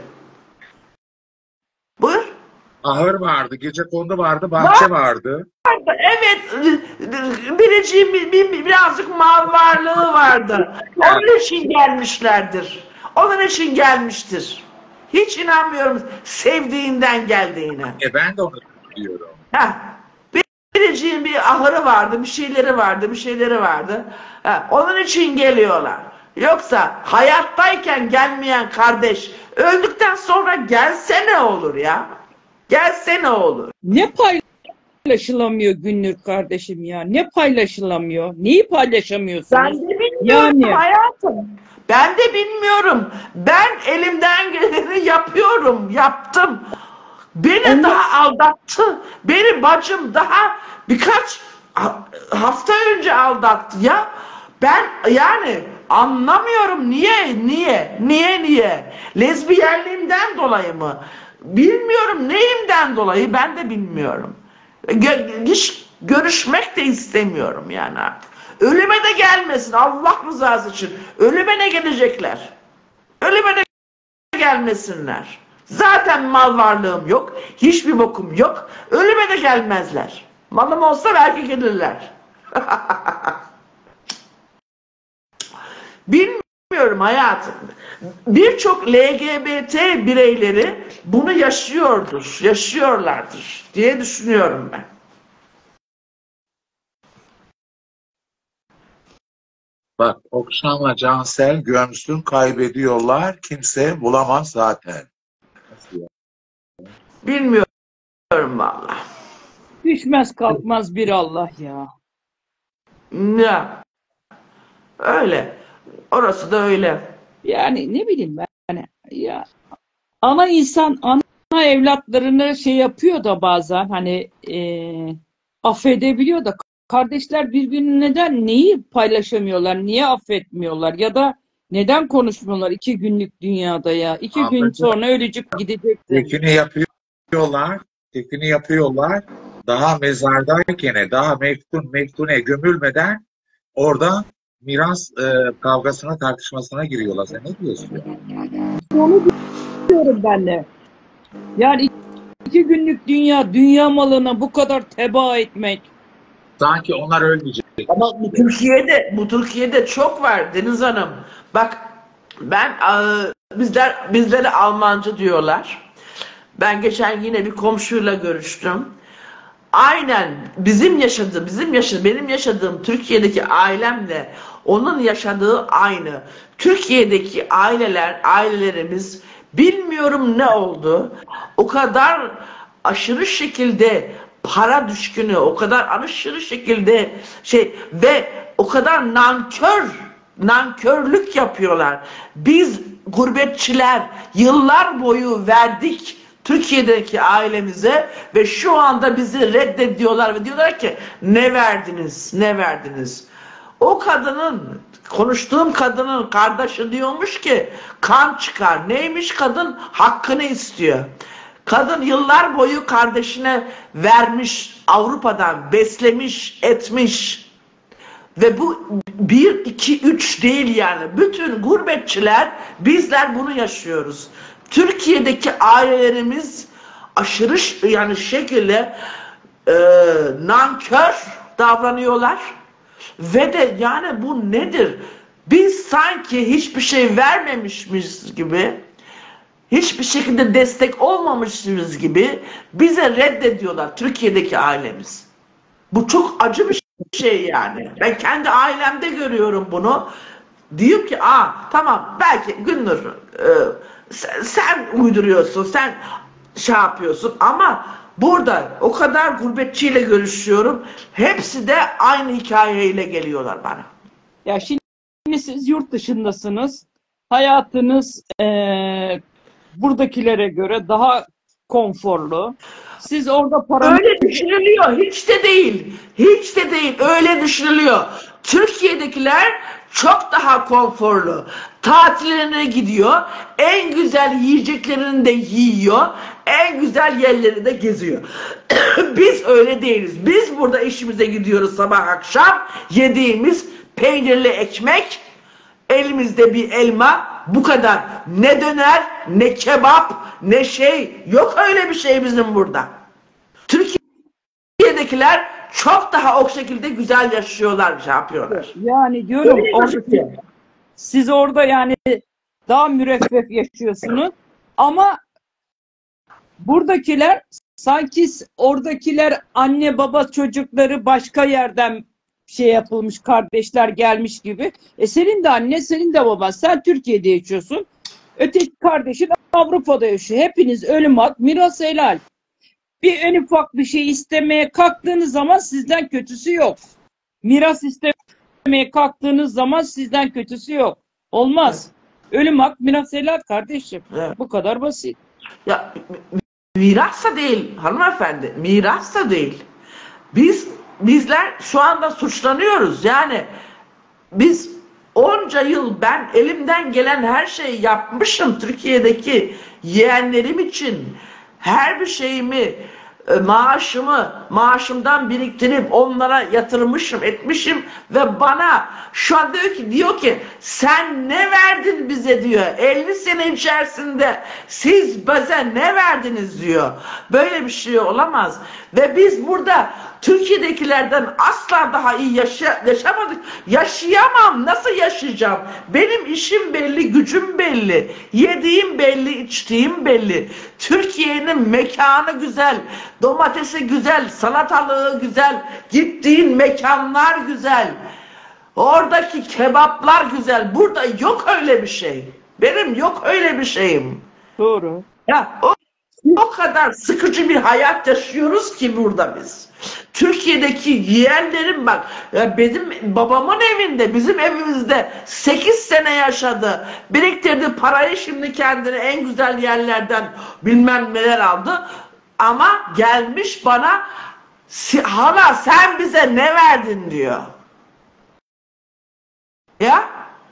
Buyur. Ahır vardı, gecekondu vardı, bahçe vardı. Evet, biriciğim birazcık mal varlığı vardı. Onun için gelmişlerdir. Onun için gelmiştir. Hiç inanmıyorum sevdiğinden geldiğine. Ben de onu diyorum. Biriciğin bir ahırı vardı, bir şeyleri vardı. Onun için geliyorlar. Yoksa hayattayken gelmeyen kardeş öldükten sonra gelse ne olur ya? Gelse ne olur? Ne paylaşılamıyor Günnur kardeşim ya? Ne paylaşılamıyor? Neyi paylaşamıyorsunuz? Ben de bilmiyorum Yani. hayatım. Ben de bilmiyorum. Ben elimden geleni yaptım. Beni daha aldattı. Benim bacım daha birkaç hafta önce aldattı ya. Ben yani anlamıyorum niye? Lezbiyenliğimden dolayı mı? Bilmiyorum neyimden dolayı ben de bilmiyorum. Hiç görüşmek de istemiyorum yani artık. Ölüme de gelmesin Allah rızası için. Ölüme ne gelecekler? Ölüme de gelmesinler. Zaten mal varlığım yok. Hiçbir bokum yok. Ölüme de gelmezler. Malım olsa belki gelirler. Bilmiyorum hayatım. Birçok LGBT bireyleri bunu yaşıyorlardır diye düşünüyorum ben. Bak Okşan'la Cansel gömsün kaybediyorlar. Kimse bulamaz zaten. Bilmiyorum valla. Düşmez kalkmaz bir Allah ya. Ya. Öyle. Orası da öyle. Yani ne bileyim ben hani ya ana evlatlarını şey yapıyor da bazen hani affedebiliyor da kardeşler birbirini neden neyi paylaşamıyorlar, niye affetmiyorlar ya da neden konuşmuyorlar 2 günlük dünyada ya? 2 gün sonra ölecek gidecekler. Tekini yapıyorlar. Daha mezardayken, daha meftune gömülmeden orada miras kavgasına, tartışmasına giriyorlar. Sen ne diyorsun? Onu diyorum ben de. Yani 2 günlük dünya malına bu kadar tebaa etmek. Sanki onlar ölmeyecek. Ama bu Türkiye'de çok var Deniz Hanım. Bak ben bizlere Almancı diyorlar. Ben geçen yine bir komşuyla görüştüm. Aynen benim yaşadığım Türkiye'deki ailemle onun yaşadığı aynı. Türkiye'deki ailelerimiz bilmiyorum ne oldu. O kadar aşırı şekilde para düşkünü, o kadar aşırı şekilde ve o kadar nankörlük yapıyorlar. Biz gurbetçiler yıllar boyu verdik Türkiye'deki ailemize ve şu anda bizi reddediyorlar ve diyorlar ki ne verdiniz? O konuştuğum kadının kardeşi diyormuş ki kan çıkar. Neymiş kadın? Hakkını istiyor. Kadın yıllar boyu kardeşine vermiş, Avrupa'dan beslemiş, etmiş. Ve bu 1, 2, 3 değil yani. Bütün gurbetçiler, bizler bunu yaşıyoruz. Türkiye'deki ailelerimiz aşırı yani şekilde nankör davranıyorlar. Ve de yani bu nedir? Biz sanki hiçbir şey vermemişiz gibi, hiçbir şekilde destek olmamışız gibi bize reddediyorlar Türkiye'deki ailemiz. Bu çok acı bir şey yani. Ben kendi ailemde görüyorum bunu. Diyorum ki tamam belki Günnur sen uyduruyorsun, sen şey yapıyorsun ama burada o kadar gurbetçiyle görüşüyorum. Hepsi de aynı hikayeyle geliyorlar bana. Ya şimdi siz yurt dışındasınız. Hayatınız buradakilere göre daha konforlu. Siz orada para... Öyle düşünülüyor. Hiç de değil. Hiç de değil. Öyle düşünülüyor. Türkiye'dekiler çok daha konforlu. Tatillerine gidiyor. En güzel yiyeceklerini de yiyor. En güzel yerleri de geziyor. Biz öyle değiliz. Biz burada işimize gidiyoruz sabah akşam. Yediğimiz peynirli ekmek, elimizde bir elma, bu kadar. Ne döner, ne kebap, ne şey. Yok öyle bir şey bizim burada. Türkiye'dekiler çok daha o şekilde güzel yaşıyorlar, şey yapıyorlar. Yani diyorum siz orada yani daha müreffeh yaşıyorsunuz ama buradakiler sanki oradakiler anne baba çocukları başka yerden şey yapılmış, kardeşler gelmiş gibi. Senin de anne, senin de baban. Sen Türkiye'de yaşıyorsun. Öteki kardeşin Avrupa'da yaşıyor. Hepiniz ölüm hak, miras helal. Bir en ufak bir şey istemeye kalktığınız zaman sizden kötüsü yok. Miras istemeye kalktığınız zaman sizden kötüsü yok. Olmaz. Ölüm hak, miras helal kardeşim. Evet. Bu kadar basit. Ya miras da değil hanımefendi. Miras da değil. Bizler şu anda suçlanıyoruz. Yani biz onca yıl ben elimden gelen her şeyi yapmışım Türkiye'deki yeğenlerim için. Her bir şeyimi, maaşımdan biriktirip onlara yatırmışım, etmişim ve bana şu an diyor ki sen ne verdin bize diyor. 50 sene içerisinde siz bize ne verdiniz diyor. Böyle bir şey olamaz. Ve biz burada Türkiye'dekilerden asla daha iyi yaşamadık. Yaşayamam. Nasıl yaşayacağım? Benim işim belli, gücüm belli. Yediğim belli, içtiğim belli. Türkiye'nin mekanı güzel, domatesi güzel, salatalığı güzel, gittiğin mekanlar güzel. Oradaki kebaplar güzel. Burada yok öyle bir şey. Benim yok öyle bir şeyim. Doğru. Ya o kadar sıkıcı bir hayat yaşıyoruz ki burada biz. Türkiye'deki yeğenlerim bak, benim babamın evinde, bizim evimizde 8 sene yaşadı. Biriktirdi parayı, şimdi kendine en güzel yerlerden bilmem neler aldı. Ama gelmiş bana hala sen bize ne verdin diyor. Ya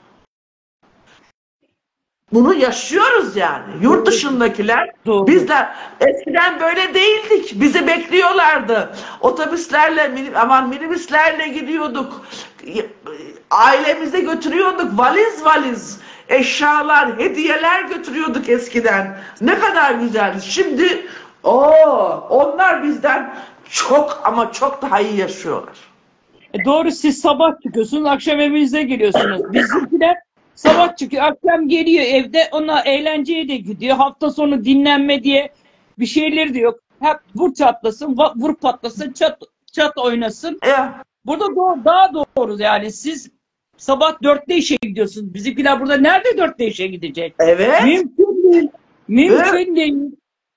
bunu yaşıyoruz yani. Yurt dışındakiler, Doğru. bizler eskiden böyle değildik. Bizi bekliyorlardı. Otobüslerle, minibüslerle gidiyorduk. Ailemize götürüyorduk. Valiz valiz eşyalar, hediyeler götürüyorduk eskiden. Ne kadar güzeldi. Şimdi onlar bizden çok ama çok daha iyi yaşıyorlar. Doğru, siz sabah çıkıyorsunuz, akşam evinize geliyorsunuz. Bizimkiler sabah çıkıyor, akşam geliyor evde, ona eğlenceye de gidiyor. Hafta sonu dinlenme diye bir şeyleri de yok. Hep vur çatlasın, vur patlasın, çat oynasın. Burada daha doğru yani. Siz sabah 4'te işe gidiyorsunuz. Bizimkiler burada nerede 4'te işe gidecek? Evet. Mümkün değil. Mümkün değil.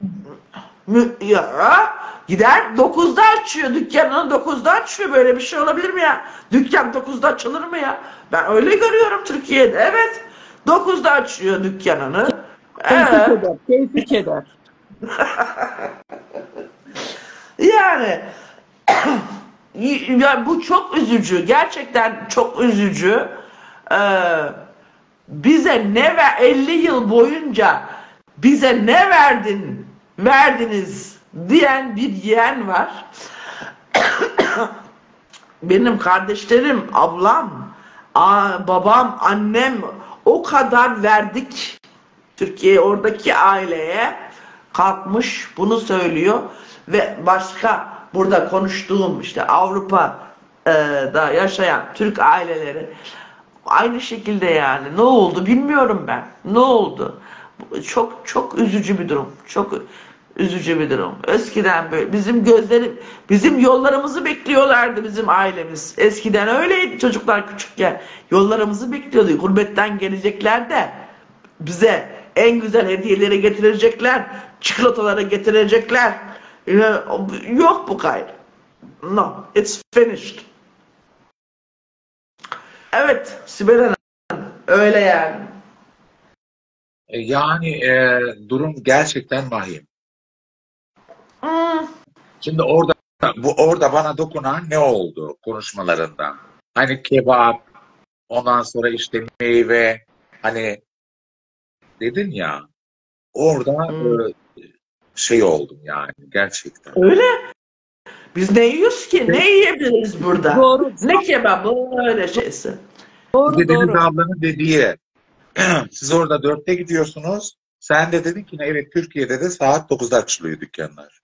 Ya, gider 9'da açıyor dükkanını, 9'da açıyor. Böyle bir şey olabilir mi ya? Dükkan 9'da açılır mı ya? Ben öyle görüyorum Türkiye'de. Evet. 9'da açıyor dükkanını. Keyfi keder. Yani ya bu çok üzücü. Gerçekten çok üzücü. Bize 50 yıl boyunca bize ne verdin verdiniz diyen bir yeğen var. Benim kardeşlerim, ablam, babam, annem o kadar verdik Türkiye, oradaki aileye kalkmış bunu söylüyor ve başka burada konuştuğum işte Avrupa'da yaşayan Türk aileleri aynı şekilde yani. Ne oldu bilmiyorum ben. Ne oldu? Çok çok üzücü bir durum. Çok üzücü bir durum. Eskiden böyle bizim yollarımızı bekliyorlardı bizim ailemiz. Eskiden öyleydi, çocuklar küçükken. Yollarımızı bekliyordu. Gurbetten gelecekler de bize en güzel hediyeleri getirecekler. Çikolataları getirecekler. Yok bu gayrı. No, it's finished. Evet, Sibel Hanım. Öyle yani. Yani durum gerçekten vahim. Hmm. Şimdi orada bana dokunan ne oldu konuşmalarından? Hani kebap, ondan sonra işte meyve, hani dedin ya, orada şey oldum yani gerçekten. Öyle. Biz ne yiyoruz ki? Ne yiyebiliriz burada? Doğru. Ne kebabı öyle şeysi. Bir Doğru de Deniz doğru. ablanın dediği, siz orada 4'te gidiyorsunuz, sen de dedin ki evet Türkiye'de de saat 9'da açılıyor dükkanlar.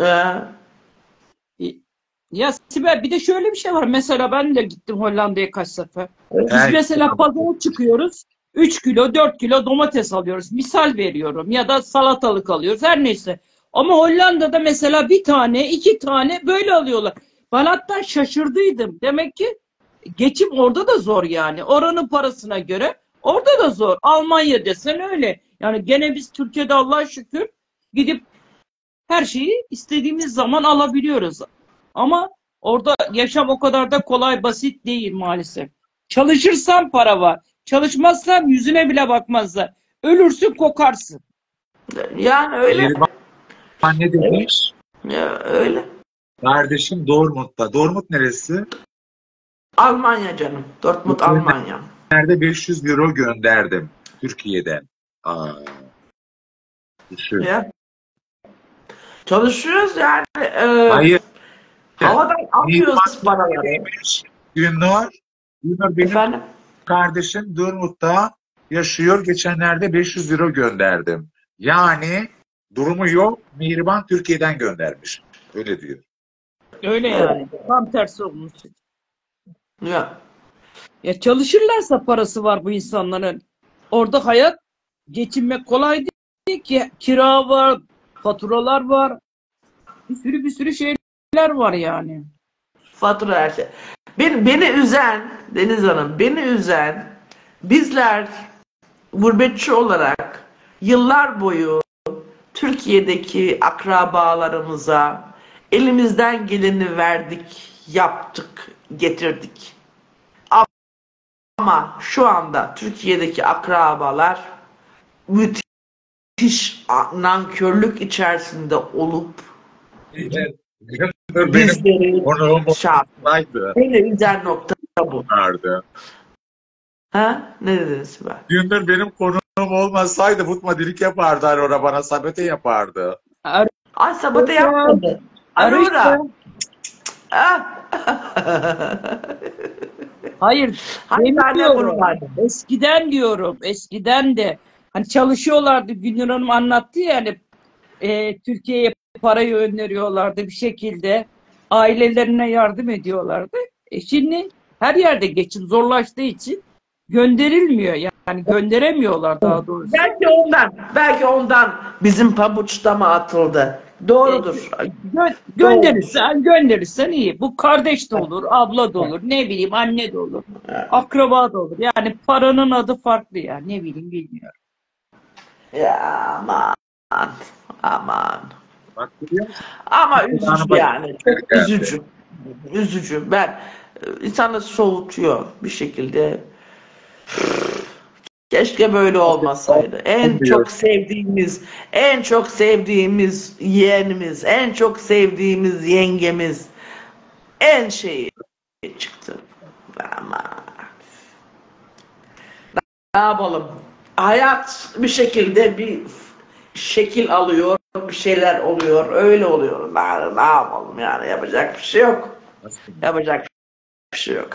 Ya Sibel bir de şöyle bir şey var. Mesela ben de gittim Hollanda'ya kaç sefer. Biz Yani, mesela pazara çıkıyoruz. 3 kilo 4 kilo domates alıyoruz. Misal veriyorum. Ya da salatalık alıyoruz. Her neyse. Ama Hollanda'da mesela bir tane 2 tane böyle alıyorlar. Ben hatta şaşırdıydım. Demek ki geçim orada da zor yani. Oranın parasına göre orada da zor. Almanya desen öyle. Yani gene biz Türkiye'de Allah'a şükür gidip her şeyi istediğimiz zaman alabiliyoruz. Ama orada yaşam o kadar da kolay basit değil maalesef. Çalışırsan para var. Çalışmazsan yüzüne bile bakmazlar. Ölürsün kokarsın. Yani öyle. Neriman ne demiş? Ya, öyle. Kardeşim Dortmund'da. Dortmund neresi? Almanya canım. Dortmund Almanya. Nerede 500 euro gönderdim Türkiye'den. Düşün. Ya. Çalışıyoruz yani. Hayır. Havadan almıyoruz paraları. Günnur benim Efendim? kardeşim Dortmund'da yaşıyor. Geçenlerde 500 euro gönderdim. Yani durumu yok. Mihriban Türkiye'den göndermiş. Öyle diyor. Öyle yani. Tam tersi olmuş. Ya. Ya çalışırlarsa parası var bu insanların. Orada hayat geçinmek kolay değil ki. Kira var, faturalar var. Bir sürü şeyler var yani. Fatura her şey. Beni üzen Deniz Hanım, beni üzen bizler gurbetçi olarak yıllar boyu Türkiye'deki akrabalarımıza elimizden geleni verdik, yaptık, getirdik. Ama şu anda Türkiye'deki akrabalar müthiş nankörlük içerisinde olup Evet. Benim bizleri konuğum şart. olsaydı Beni üzen nokta bu. vardı. Ha? Ne dediniz Sibel? Gündür benim konuğum olmasaydı futmadilik yapardı Aurora bana sabote yapardı. Ay sabote yapmadı. Aurora. Ha? Hayır, Hangi tane demiyorum. konu vardı? Eskiden diyorum, eskiden de hani çalışıyorlardı. Gündür Hanım anlattı ya hani Türkiye'ye parayı gönderiyorlardı bir şekilde. Ailelerine yardım ediyorlardı. Şimdi her yerde geçim zorlaştığı için gönderilmiyor. Yani gönderemiyorlar daha doğrusu. Belki ondan bizim pabuç dama atıldı. Doğrudur. Gönderirsen iyi. Bu kardeş de olur, abla da olur, ne bileyim anne de olur, akraba da olur. Yani paranın adı farklı ya. Ne bileyim bilmiyorum. Ya aman. Bak biliyor musun? Ama üzücü yani. Çok Evet. üzücü. Üzücü. İnsanı soğutuyor bir şekilde. Keşke böyle olmasaydı. En çok sevdiğimiz yeğenimiz, en çok sevdiğimiz yengemiz en şeyi çıktı. Ama ne yapalım? Hayat bir şekilde bir şekil alıyor. bir şeyler oluyor, öyle oluyor. Ne yapalım yani, yapacak bir şey yok. Nasıl? Yapacak bir şey yok.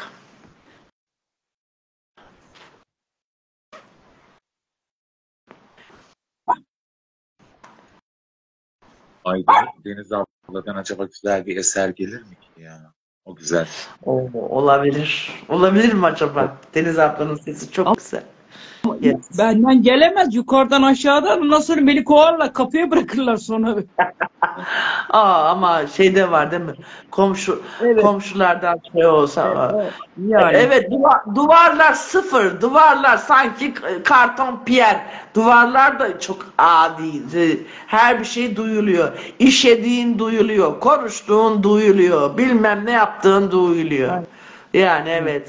Ay, Deniz abladan acaba güzel bir eser gelir mi ki ya? O güzel. Olabilir. Olabilir mi acaba? Deniz ablanın sesi çok güzel. Yes. Benden gelemez yukarıdan aşağıdan. Ondan sonra beni kovarlar. Kapıya bırakırlar sonra. Ama şeyde var değil mi? Evet. Komşulardan şey olsa. Evet. Yani. Evet, duvarlar sıfır. Duvarlar sanki karton piyer. Duvarlar da çok adi. Her bir şey duyuluyor. İşediğin duyuluyor. Konuştuğun duyuluyor. Bilmem ne yaptığın duyuluyor. Yani evet.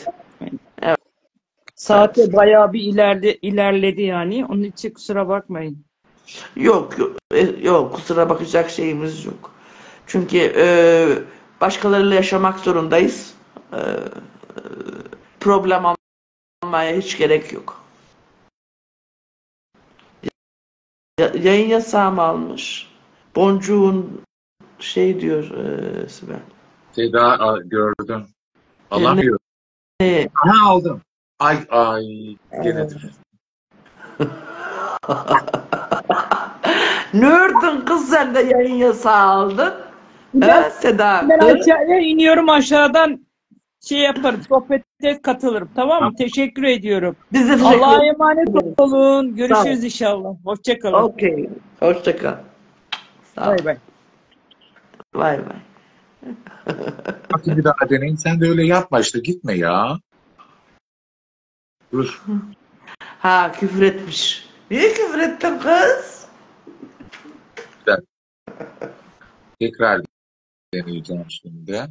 Saate bayağı bir ilerledi yani. Onun için kusura bakmayın. Yok, yok, kusura bakacak şeyimiz yok. Çünkü başkalarıyla yaşamak zorundayız. Problem almaya hiç gerek yok. Yayın yasağı mı almış? Boncuğun şey diyor Sibel. Seda gördüm. Alamıyorum. Ne? Ha, aldım. Ay gene Nerdin kız, sen de yayın yasağı aldın. Ben, Seda ben kız. aşağıya iniyorum, aşağıdan şey yaparım, sohbete katılırım. Tamam mı? Teşekkür ediyorum. Biz de Allah'a emanet olun. Görüşürüz Sağ ol. inşallah. Hoşça kalın. Okey. Hoşça kal. Sağ ol. Bay bay. Vay vay. Bakın bir daha deneyin. Sen de öyle yapma işte. Gitme ya. Dur. Ha, küfür etmiş. Niye küfür ettin kız? Tekrar deneyeceğim şimdi.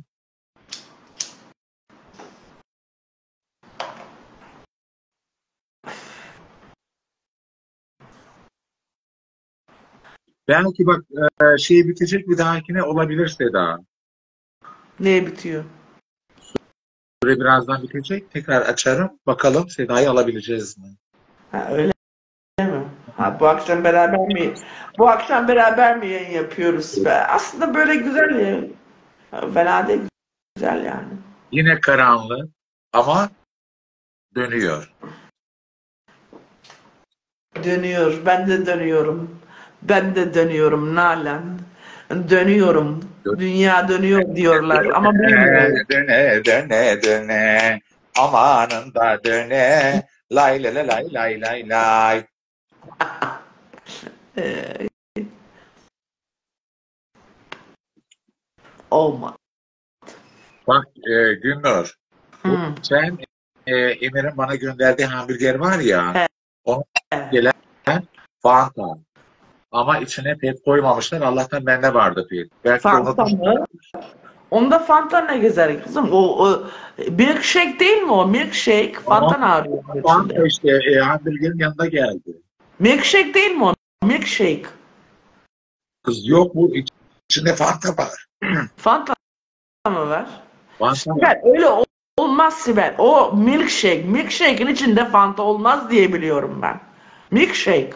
Belki bak şey bitecek, bir dahakine olabilir Seda. Ne bitiyor? Süre birazdan bitecek. Tekrar açarım. Bakalım Seda'yı alabileceğiz mi? Ha, öyle mi? Ha, bu akşam beraber mi? Bu akşam beraber mi yayın yapıyoruz be? Aslında böyle güzel ya. Fena değil, güzel yani. Yine karanlık ama dönüyor. Dönüyor. Ben de dönüyorum. Ben de dönüyorum Nalan. Dönüyorum. Dünya dönüyor diyorlar ama bilmiyorum. Döne döne döne. Amanında döne. Lay lay lay lay lay lay lay. Olma. Bak Günnur. Hı. Sen Emir'in bana gönderdiği hamburger var ya. He. Ona gelen Fanta. Ama içine pet koymamışlar. Allah'tan bende vardı pet. Belki Fanta mı? Onda Fanta ne gezer kızım? O milkshake değil mi o? Milkshake. Fanta ne arıyor onun Fanta içinde? işte hamburgerin yanında geldi. Milkshake değil mi o? Milkshake. Kız yok, bu içinde Fanta var. Fanta mı var? Fanta var. Sibel, öyle olmaz Sibel. O milkshake. Milkshake'in içinde Fanta olmaz diye biliyorum ben. Milkshake.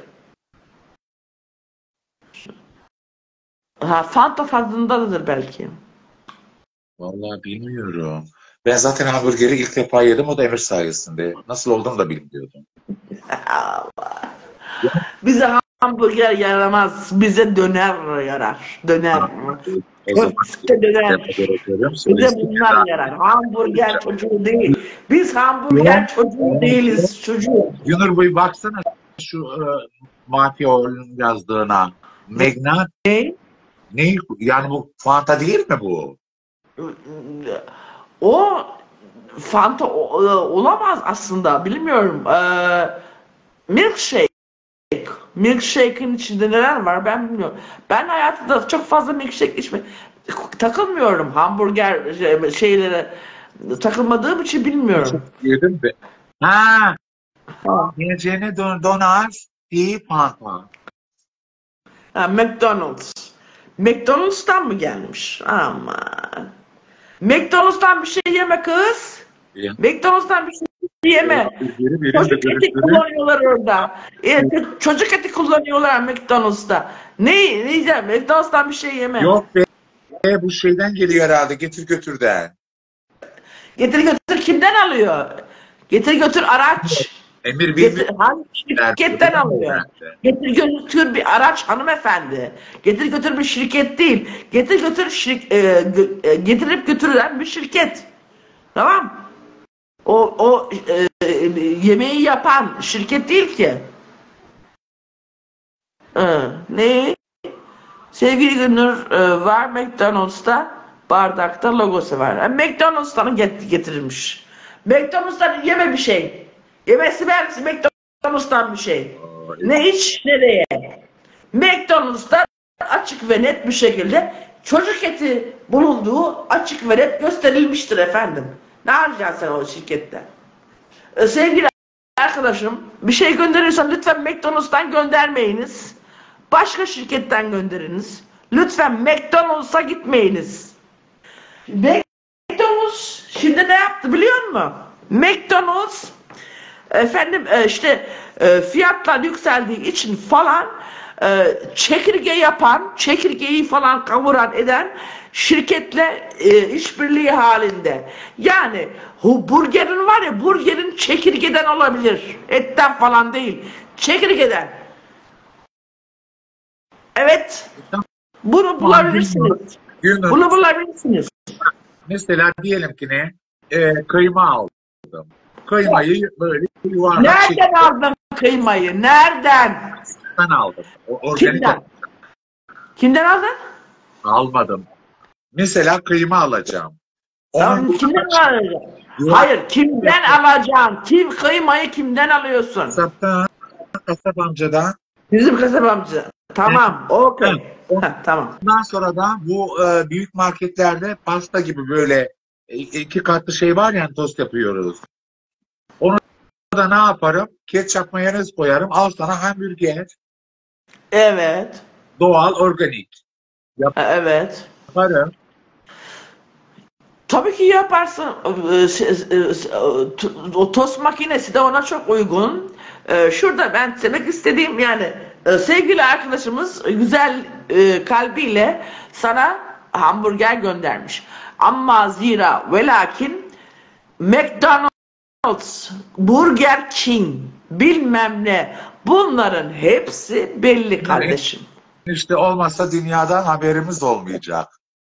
Ha, Fanta tadındadır belki. Vallahi bilmiyorum. Ben zaten hamburgeri ilk defa yedim, o da Emir sayesinde. Nasıl olduğunu da bilmiyordum. Allah. Bize hamburger yaramaz. Bize döner yarar. Döner. Köfte döner. Bize bunlar yarar. Hamburger çocuğu değil. Biz hamburger çocuğu değiliz çocuğu. Yunur Bey, baksana şu Mafyol'un yazdığına. Magna Ne? ne? Yani bu Fanta değil mi bu? O Fanta olamaz aslında. Bilmiyorum. Milkshake. Milkshake'in içinde neler var ben bilmiyorum. Ben hayatımda çok fazla milkshake takılmıyorum. Hamburger şeylere takılmadığım için bilmiyorum. Yedim de. Ha, yiyeceğine donar iyi Fanta. Ha, McDonald's. McDonald's'tan mı gelmiş? Aman. McDonald's'tan bir şey yeme kız. Ya. McDonald's'tan bir şey yeme. Benim de Çocuk eti görüşleri. kullanıyorlar orada. Çocuk eti kullanıyorlar McDonald's'ta. Ne yiyeceğim? McDonald's'tan bir şey yeme. Yok be, bu şeyden geliyor herhalde, getir götürden. Getir götür kimden alıyor? Getir götür araç. Emir Getir, bilmiyor. hangi şirketten alıyor? Getir götür bir araç hanımefendi. Getir götür bir şirket değil. Getir götür getirip götürülen bir şirket. Tamam? O yemeği yapan şirket değil ki. Ne? Sevgili Günür var McDonald's'ta bardakta logosu var. Yani McDonald's'tan getirilmiş. McDonald's'tan yeme bir şey. Yemesi versin McDonald's'tan bir şey. Ne iç ne de ye. McDonald's'ta açık ve net bir şekilde çocuk eti bulunduğu açık ve net gösterilmiştir efendim. Ne yapacaksın sen o şirkette? Sevgili arkadaşım bir şey gönderiyorsan lütfen McDonald's'tan göndermeyiniz. Başka şirketten gönderiniz. Lütfen McDonald's'a gitmeyiniz. McDonald's şimdi ne yaptı biliyor musun? McDonald's efendim işte fiyatlar yükseldiği için falan çekirge yapan, çekirgeyi falan kavuran eden şirketle işbirliği halinde. Yani burgerin var ya, burgerin çekirgeden olabilir. Etten falan değil. Çekirgeden. Evet. Bunu bulabilirsiniz. Günür. Bunu bulabilirsiniz. Mesela diyelim ki ne? Kıyma aldım. Kıymayı böyle yuvarlak Nereden şekilde aldın kıymayı? Nereden? aldım. Organik Kimden? Kimden aldın? almadım. Mesela kıyma alacağım. Onun Kimden alacaksın? Hayır, kimden alacaksın? Kıymayı kimden alıyorsun? kasap amcadan. Bizim kasabamcı. Tamam, okey. Tamam. Ondan sonra da bu büyük marketlerde pasta gibi böyle 2 katlı şey var ya, tost yapıyoruz. Onu da ne yaparım? Ketçap mayonez koyarım. Al sana hamburger. Evet. Doğal, organik. Evet. Yaparım. Tabii ki yaparsın. O tost makinesi de ona çok uygun. Şurada ben demek istediğim yani sevgili arkadaşımız güzel kalbiyle sana hamburger göndermiş. Ama zira ve lakin McDonald's, Burger King, bilmem ne, bunların hepsi belli kardeşim. İşte olmazsa dünyadan haberimiz olmayacak.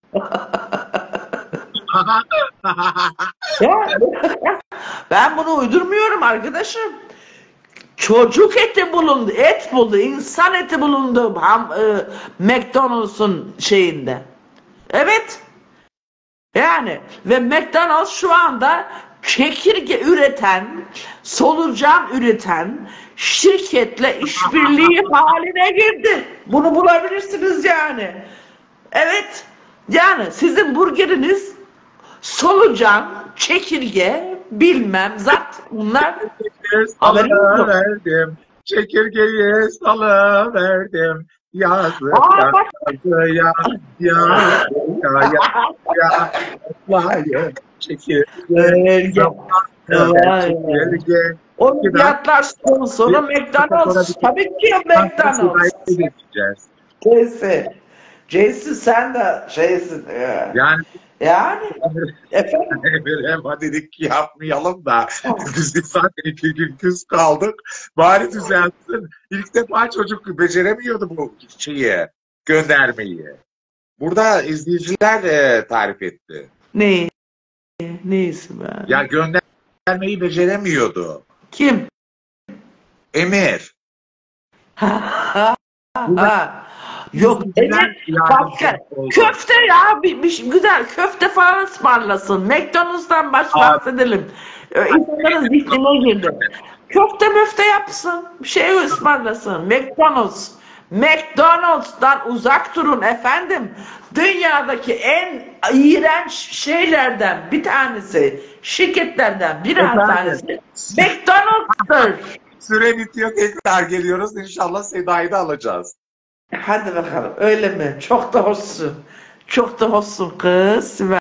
Ben bunu uydurmuyorum arkadaşım. Çocuk eti bulundu, et bulundu, insan eti bulundu McDonald's'un şeyinde. Evet. Yani ve McDonald's şu anda çekirge üreten, solucan üreten şirketle işbirliği haline girdi. Bunu bulabilirsiniz yani. Evet. Yani sizin burgeriniz solucan, çekirge, bilmem zat bunlar. Salıverdim. Çekirgeyi salıverdim. Yazık Aa, bak. ya çekirge. Çekirge. O fiyatlar sponsoru McDonald's. Tabii ki McDonald's. Jason sen de şeysin. Yani efendim. Ama dedik ki yapmayalım da biz de zaten 2 gün küs kaldık. Bari düzelsin. İlk defa çocuk beceremiyordu bu şeyi, göndermeyi. Burada izleyiciler tarif etti. Neyse be. Ya göndermeyi beceremiyordu. Kim? Emir. Yok Emir başka. Köfte ya bir güzel köfte falan ısmarlasın. McDonald's'tan bahsedelim. İnsanların zihnine girdi. Köfte möfte yapsın. Bir şey ısmarlasın. McDonald's'tan uzak durun efendim. Dünyadaki en iğrenç şeylerden bir tanesi, şirketlerden bir tanesi McDonald's'tır. Süre bitiyor, tekrar geliyoruz. İnşallah Seda'yı da alacağız. Hadi bakalım öyle mi? Çok da hoşsun. Çok da hoşsun kız.